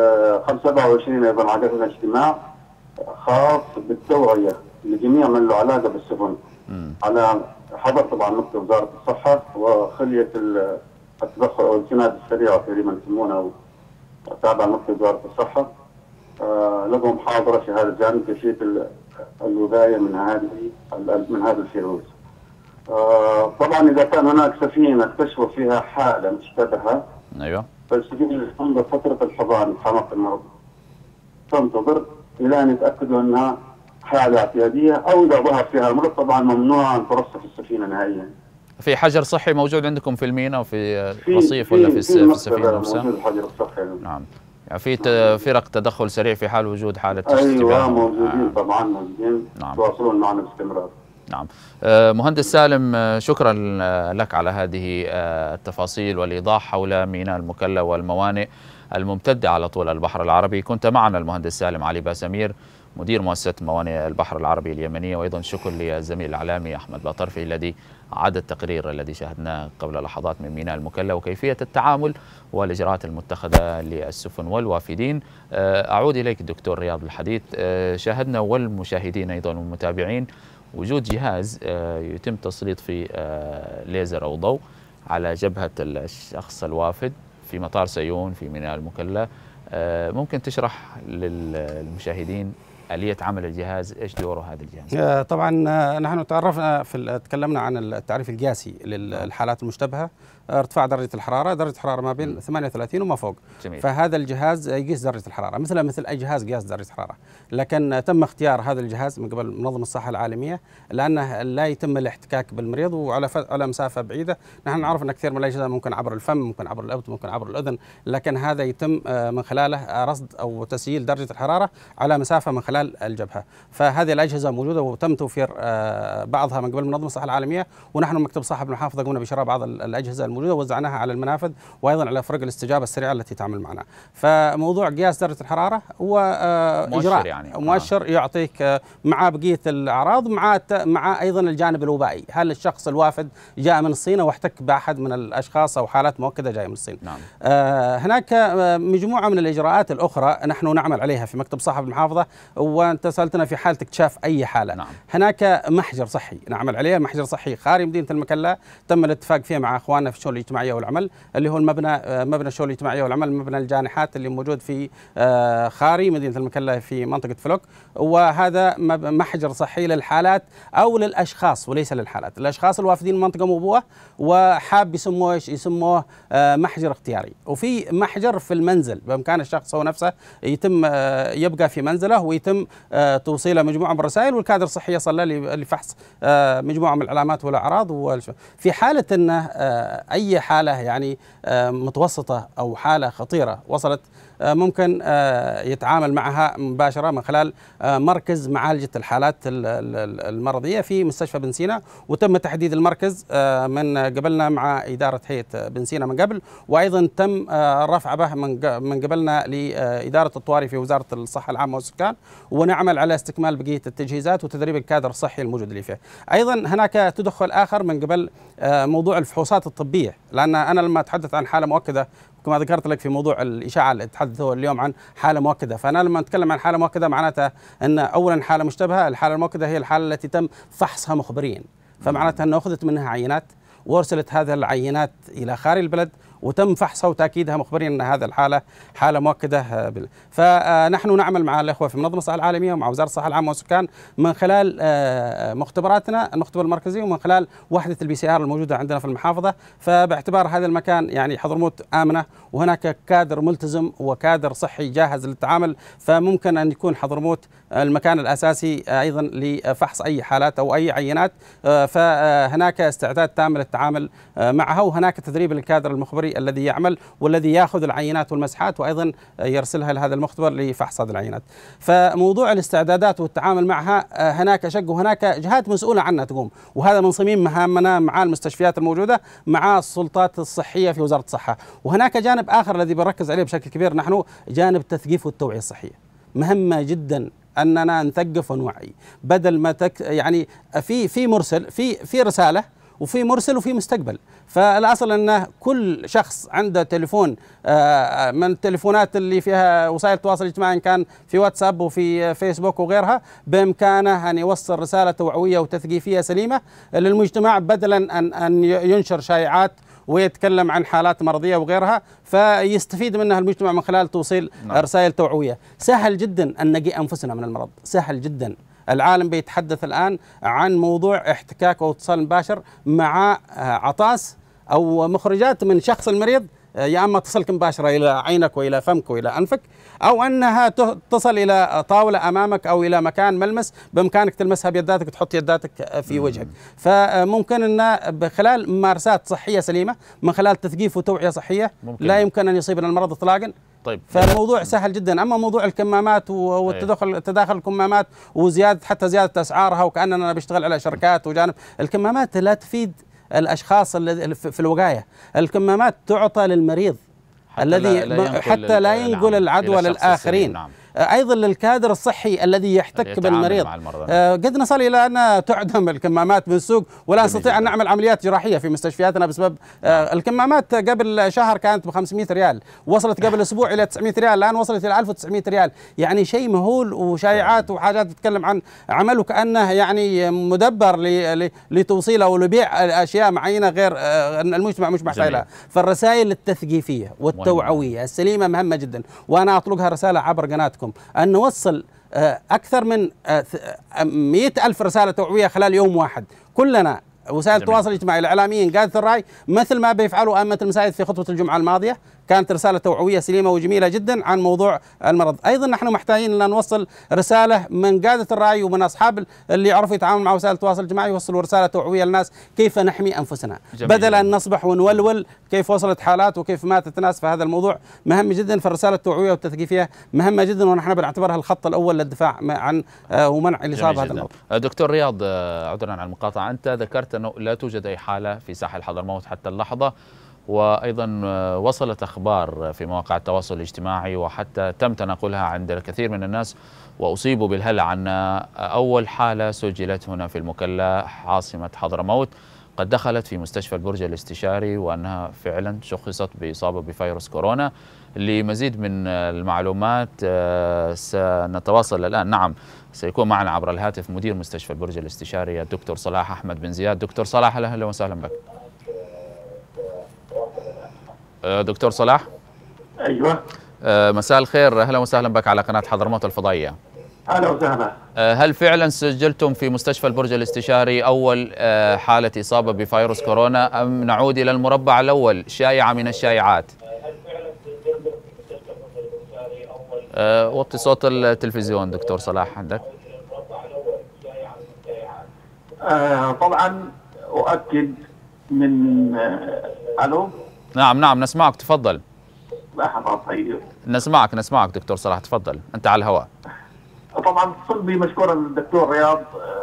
27 أيضا عقدنا اجتماع خاص بالتوعية لجميع من له علاقة بالسفن، على حضر طبعا مكتب وزارة الصحة وخلية التدخل أو السناد السريع تقريبا يسمونه، تابع مكتب وزارة الصحة. لهم محاضرة في هذا الجانب كيفية الوقاية من هذا الفيروس. طبعا إذا كان هناك سفينة اكتشفوا فيها حالة مشتبهة، أيوه، فالسفينة تنظر فترة الحضانة حماة المرض، تنتظر إلى أن يتأكدوا أنها حالة اعتيادية، أو إذا ظهر فيها مرض طبعا ممنوع أن ترصف السفينة نهائيا. في حجر صحي موجود عندكم في الميناء وفي الرصيف ولا في السفينة نفسها؟ موجود الحجر الصحي. نعم، يعني في فرق تدخل سريع في حال وجود حالة اشتباه. أيوة موجودين طبعا، موجودين. نعم. يتواصلون معنا باستمرار. نعم. مهندس سالم، شكرا لك على هذه التفاصيل والإيضاح حول ميناء المكلا والموانئ الممتدة على طول البحر العربي. كنت معنا المهندس سالم علي باسمير، مدير مؤسسة موانئ البحر العربي اليمنية، وأيضا شكر للزميل الإعلامي أحمد باطرفي الذي عاد التقرير الذي شاهدناه قبل لحظات من ميناء المكلا وكيفية التعامل والإجراءات المتخذة للسفن والوافدين. أعود إليك دكتور رياض الحديث. شاهدنا والمشاهدين أيضا والمتابعين وجود جهاز يتم تسليط فيه ليزر أو ضوء على جبهة الشخص الوافد في مطار سيئون في ميناء المكلا. ممكن تشرح للمشاهدين آلية عمل الجهاز، ايش دوره هذا الجهاز؟ طبعا نحن تكلمنا عن التعريف القياسي للحالات المشتبهة، ارتفاع درجة الحرارة ما بين 38 وما فوق. جميل. فهذا الجهاز يقيس درجة الحرارة مثل أي جهاز قياس درجة الحرارة، لكن تم اختيار هذا الجهاز من قبل منظمة الصحة العالمية لأنه لا يتم الاحتكاك بالمريض وعلى مسافة بعيدة. نحن نعرف أن كثير من الأجهزة ممكن عبر الفم، ممكن عبر الأنف، ممكن عبر الأذن، لكن هذا يتم من خلاله رصد أو تسجيل درجة الحرارة على مسافة من خلال الجبهة. فهذه الأجهزة موجودة وتم توفير بعضها من قبل منظمة الصحة العالمية، ونحن مكتب صاحب المحافظة قمنا بشراء بعض الأجهزة الموجودة ووزعناها على المنافذ وأيضا على فرق الاستجابة السريعة التي تعمل معنا. فموضوع قياس درجة الحرارة هو إجراء يعني مؤشر يعطيك مع بقية الأعراض مع أيضا الجانب الوبائي، هل الشخص الوافد جاء من الصين واحتك بأحد من الأشخاص أو حالات مؤكدة جاية من الصين. نعم. هناك مجموعة من الإجراءات الأخرى نحن نعمل عليها في مكتب صاحب المحافظة، وأنت سألتنا في حالة اكتشاف أي حالة. نعم. هناك محجر صحي نعمل عليه، محجر صحي خارج مدينة المكلا، تم الاتفاق فيه مع أخواننا في الشؤون الاجتماعية والعمل اللي هو مبنى الشؤون الاجتماعية والعمل، مبنى الجانحات اللي موجود في خارج مدينة المكلا في منطقة فلوك. وهذا محجر صحي للحالات أو للأشخاص وليس للحالات، الأشخاص الوافدين من منطقة موبوءة وحاب يسموه محجر اختياري. وفي محجر في المنزل بإمكان الشخص هو نفسه يتم يبقى في منزله ويتم يتم توصيله مجموعة من الرسائل، والكادر الصحي يصل له لفحص مجموعة من العلامات والأعراض. في حالة أن أي حالة يعني متوسطة أو حالة خطيرة وصلت، ممكن يتعامل معها مباشرة من خلال مركز معالجة الحالات المرضية في مستشفى بن سينا، وتم تحديد المركز من قبلنا مع إدارة هيئة بن سينا من قبل، وأيضا تم الرفع به من قبلنا لإدارة الطوارئ في وزارة الصحة العامة والسكان، ونعمل على استكمال بقية التجهيزات وتدريب الكادر الصحي الموجود اللي فيه. أيضا هناك تدخل آخر من قبل موضوع الفحوصات الطبية، لأن أنا لما أتحدث عن حالة مؤكدة كما ذكرت لك في موضوع الإشاعة اللي تحدثوا اليوم عن حالة مؤكدة، فأنا لما أتكلم عن حالة مؤكدة معناتها أن أولا حالة مشتبهة. الحالة المؤكدة هي الحالة التي تم فحصها مخبريا، فمعناتها أنه أخذت منها عينات وارسلت هذه العينات إلى خارج البلد وتم فحصها وتأكيدها مخبرين أن هذا الحالة حالة مؤكدة. فنحن نعمل مع الأخوة في منظمة الصحة العالمية ومع وزارة الصحة العامة والسكان من خلال مختبراتنا المختبر المركزي ومن خلال وحدة البي سي ار الموجودة عندنا في المحافظة. فباعتبار هذا المكان يعني حضرموت آمنة وهناك كادر ملتزم وكادر صحي جاهز للتعامل، فممكن أن يكون حضرموت المكان الأساسي أيضا لفحص أي حالات أو أي عينات، فهناك استعداد تام للتعامل معها، وهناك تدريب للكادر المخبري الذي يعمل والذي يأخذ العينات والمسحات وأيضا يرسلها لهذا المختبر لفحص هذه العينات. فموضوع الاستعدادات والتعامل معها هناك شق وهناك جهات مسؤولة عنها تقوم، وهذا من صميم مهامنا مع المستشفيات الموجودة مع السلطات الصحية في وزارة الصحة. وهناك جانب آخر الذي بنركز عليه بشكل كبير نحن، جانب التثقيف والتوعية الصحية. مهمة جدا أننا نثقف ونوعي، بدل ما يعني في مرسل في رسالة وفي مرسل وفي مستقبل. فالأصل أن كل شخص عنده تليفون من التليفونات اللي فيها وسائل التواصل الاجتماعي، إن كان في واتساب وفي فيسبوك وغيرها، بإمكانه أن يوصل رسالة توعوية وتثقيفية سليمة للمجتمع، بدلا أن ينشر شائعات ويتكلم عن حالات مرضية وغيرها، فيستفيد منها المجتمع من خلال توصيل رسائل توعوية. سهل جدا أن نقي أنفسنا من المرض، سهل جدا. العالم بيتحدث الآن عن موضوع احتكاك أو اتصال مباشر مع عطاس أو مخرجات من شخص المريض، يا أما تصلك مباشرة إلى عينك وإلى فمك وإلى أنفك، أو أنها تصل إلى طاولة أمامك أو إلى مكان ملمس بإمكانك تلمسها بيداتك وتحط يداتك في وجهك. فممكن أن بخلال ممارسات صحية سليمة من خلال تثقيف وتوعية صحية لا يمكن أن يصيبنا المرض إطلاقا. طيب، فالموضوع سهل جدا. اما موضوع الكمامات وتداخل الكمامات وزياده حتى زياده اسعارها وكاننا بنشتغل على شركات وجانب، الكمامات لا تفيد الاشخاص في الوقايه. الكمامات تعطى للمريض الذي حتى لا ينقل العدوى للآخرين. نعم. أيضا للكادر الصحي الذي يحتك بالمريض. قد نصل إلى أن تعدم الكمامات من السوق ولا نستطيع أن نعمل عمليات جراحية في مستشفياتنا بسبب الكمامات. قبل شهر كانت ب500 ريال، وصلت قبل أسبوع إلى 900 ريال، الآن وصلت إلى 1900 ريال. يعني شيء مهول، وشائعات وحاجات تتكلم عن عمل وكأنه يعني مدبر لتوصيل أو لبيع أشياء معينة غير المجتمع مش محتاج لها. فالرسائل التثقيفية والتوعوية السليمة مهمة جدا، وأنا أطلقها رسالة عبر قناتكم أن نوصل أكثر من 100,000 رسالة توعوية خلال يوم واحد. كلنا وسائل التواصل الاجتماعي، الإعلاميين، قادة الرأي، مثل ما بيفعلوا أئمة المساجد في خطبة الجمعة الماضية، كانت رسالة توعوية سليمة وجميلة جدا عن موضوع المرض. أيضا نحن محتاجين أن نوصل رسالة من قادة الرأي ومن أصحاب اللي يعرفوا يتعاملوا مع وسائل التواصل الاجتماعي، يوصلوا رسالة توعوية للناس كيف نحمي أنفسنا، بدل أن نصبح ونولول كيف وصلت حالات وكيف ماتت ناس. فهذا الموضوع مهم جدا، فالرسالة التوعوية والتثقيفية مهمة جدا، ونحن بنعتبرها الخط الأول للدفاع عن ومنع الإصابة هذا المرض. دكتور رياض، عذرا عن المقاطعة، أنت ذكرت أنه لا توجد أي حالة في ساحل حضرموت حتى اللحظة، وأيضا وصلت أخبار في مواقع التواصل الاجتماعي وحتى تم تناقلها عند الكثير من الناس وأصيبوا بالهلع أن أول حالة سجلت هنا في المكلا عاصمة حضرموت قد دخلت في مستشفى البرج الاستشاري، وأنها فعلا شخصت بإصابة بفيروس كورونا. لمزيد من المعلومات سنتواصل الآن، نعم سيكون معنا عبر الهاتف مدير مستشفى البرج الاستشاري الدكتور صلاح أحمد بن زياد. دكتور صلاح، أهلا وسهلا بك. دكتور صلاح. ايوه، مساء الخير، اهلا وسهلا بك على قناه حضرموت الفضائيه. اهلا وسهلا. هل فعلا سجلتم في مستشفى البرج الاستشاري اول حاله اصابه بفيروس كورونا، ام نعود الى المربع الاول شائعه من الشائعات؟ وطي صوت التلفزيون دكتور صلاح عندك. طبعا أؤكد من ألو. نعم نسمعك، تفضل. لحظة طيب. نسمعك دكتور صلاح، تفضل أنت على الهواء. طبعا اتصل بي مشكورا الدكتور رياض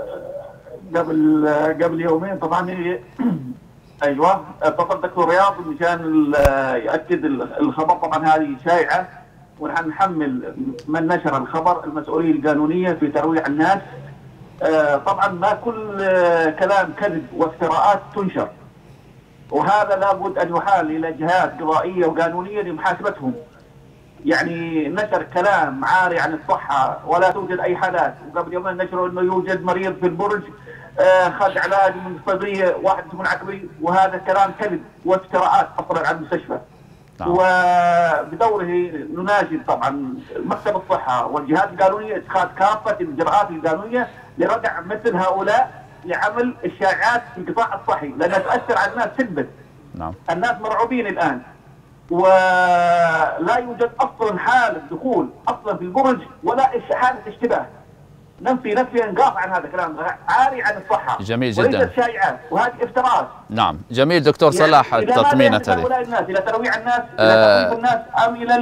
قبل يومين طبعا. ايوه اتصل الدكتور رياض مشان ياكد الخبر. طبعا هذه شائعه ونحن نحمل من نشر الخبر المسؤوليه القانونيه في ترويع الناس. طبعا ما كل كلام كذب وافتراءات تنشر، وهذا لابد ان يحال الى جهات قضائيه وقانونيه لمحاسبتهم. يعني نشر كلام عاري عن الصحه ولا توجد اي حالات، وقبل يومين نشروا انه يوجد مريض في البرج خذ علاج من صيدليه واحد اسمه العكبري، وهذا كلام كذب وافتراءات اصلا عن المستشفى. وبدوره نناشد طبعا مكتب الصحه والجهات القانونيه اتخاذ كافه الاجراءات القانونيه لردع مثل هؤلاء لعمل الشائعات في القطاع الصحي، لانها تاثر على الناس سلبا. الناس مرعوبين الان، ولا يوجد اصلا حاله دخول اصلا في البرج ولا حاله اشتباه. نفيا قاطع عن هذا الكلام عاري عن الصحه. جميل جدا. وليست شائعات وهذه افتراءات. نعم جميل دكتور صلاح. تطمينة هذه هؤلاء الناس الى ترويع الناس الى تخويف الناس ام الى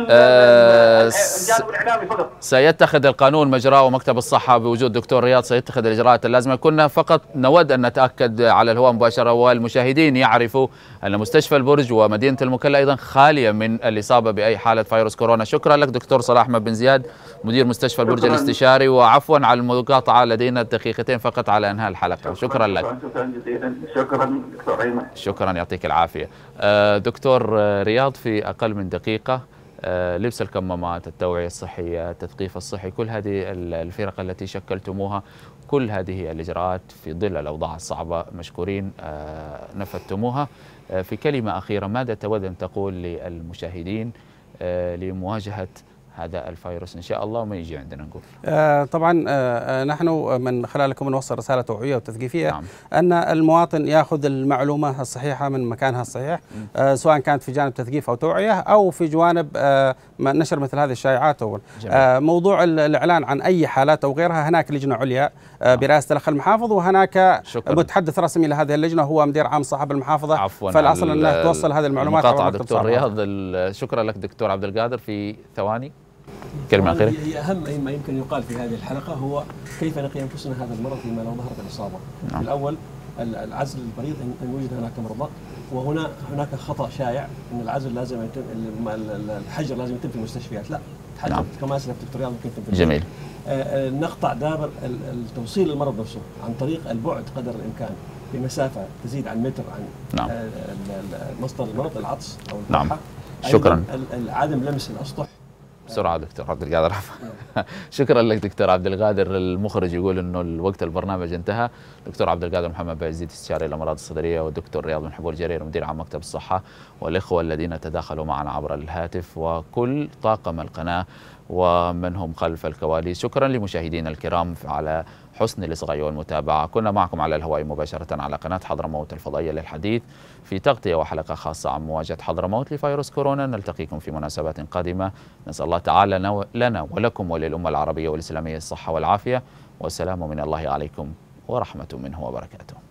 الجانب الاعلامي فقط. سيتخذ القانون مجراه، ومكتب الصحه بوجود دكتور رياض سيتخذ الاجراءات اللازمه. كنا فقط نود ان نتاكد على الهواء مباشره والمشاهدين يعرفوا ان مستشفى البرج ومدينه المكلا ايضا خاليه من الاصابه باي حاله فيروس كورونا. شكرا لك دكتور صلاح أحمد بن زياد مدير مستشفى البرج الاستشاري، وعفوا على المقاطعه، لدينا دقيقتين فقط على انهاء الحلقه. شكرا لك. شكرا جزيلا. شكرا دكتور ايمن. شكرا يعطيك العافيه. دكتور رياض، في اقل من دقيقه، لبس الكمامات، التوعيه الصحيه، التثقيف الصحي، كل هذه الفرق التي شكلتموها، كل هذه الاجراءات في ظل الاوضاع الصعبه مشكورين نفذتموها. في كلمه اخيره، ماذا تود ان تقول للمشاهدين لمواجهه هذا الفيروس ان شاء الله وما يجي عندنا نقول؟ طبعا نحن من خلالكم نوصل رساله توعيه وتثقيفيه ان المواطن ياخذ المعلومه الصحيحه من مكانها الصحيح، سواء كانت في جانب تثقيف او توعيه او في جوانب نشر مثل هذه الشائعات. موضوع الاعلان عن اي حالات او غيرها، هناك لجنه عليا برئاسه الاخ المحافظ، وهناك متحدث رسمي لهذه اللجنه هو مدير عام صحه المحافظه. عفوا فالاصل انها توصل هذه المعلومات. دكتور رياض، شكرا لك دكتور عبد القادر. في ثواني كلمة أخيرة. هي أهم ما يمكن يقال في هذه الحلقة هو كيف نقي أنفسنا هذا المرض فيما لو ظهرت الإصابة. الأول العزل المريض أن يوجد هناك مرضى، هناك خطأ شائع أن العزل لازم يتم، الحجر لازم يتم في المستشفيات. لا، الحجر كما أسلف دكتور رياض ممكن يتم في جميل. نقطع دابر التوصيل للمرض نفسه عن طريق البعد قدر الإمكان بمسافة تزيد عن متر عن مصدر المرض، العطس أو الكحة. شكرا. عدم لمس الأسطح بسرعة دكتور عبد القادر. شكرا لك دكتور عبد القادر. المخرج يقول انه الوقت البرنامج انتهى. دكتور عبد القادر محمد بايزيد استشاري الامراض الصدريه، والدكتور رياض بن حبور جرير مدير عام مكتب الصحه، والاخوه الذين تداخلوا معنا عبر الهاتف، وكل طاقم القناه ومن هم خلف الكواليس. شكرا لمشاهدينا الكرام على حسن الإصغاء والمتابعة. كنا معكم على الهواء مباشرة على قناة حضرموت الفضائية للحديث في تغطية وحلقة خاصة عن مواجهة حضرموت لفيروس كورونا. نلتقيكم في مناسبات قادمة. نسأل الله تعالى لنا ولكم وللأمة العربية والإسلامية الصحة والعافية، والسلام من الله عليكم ورحمة منه وبركاته.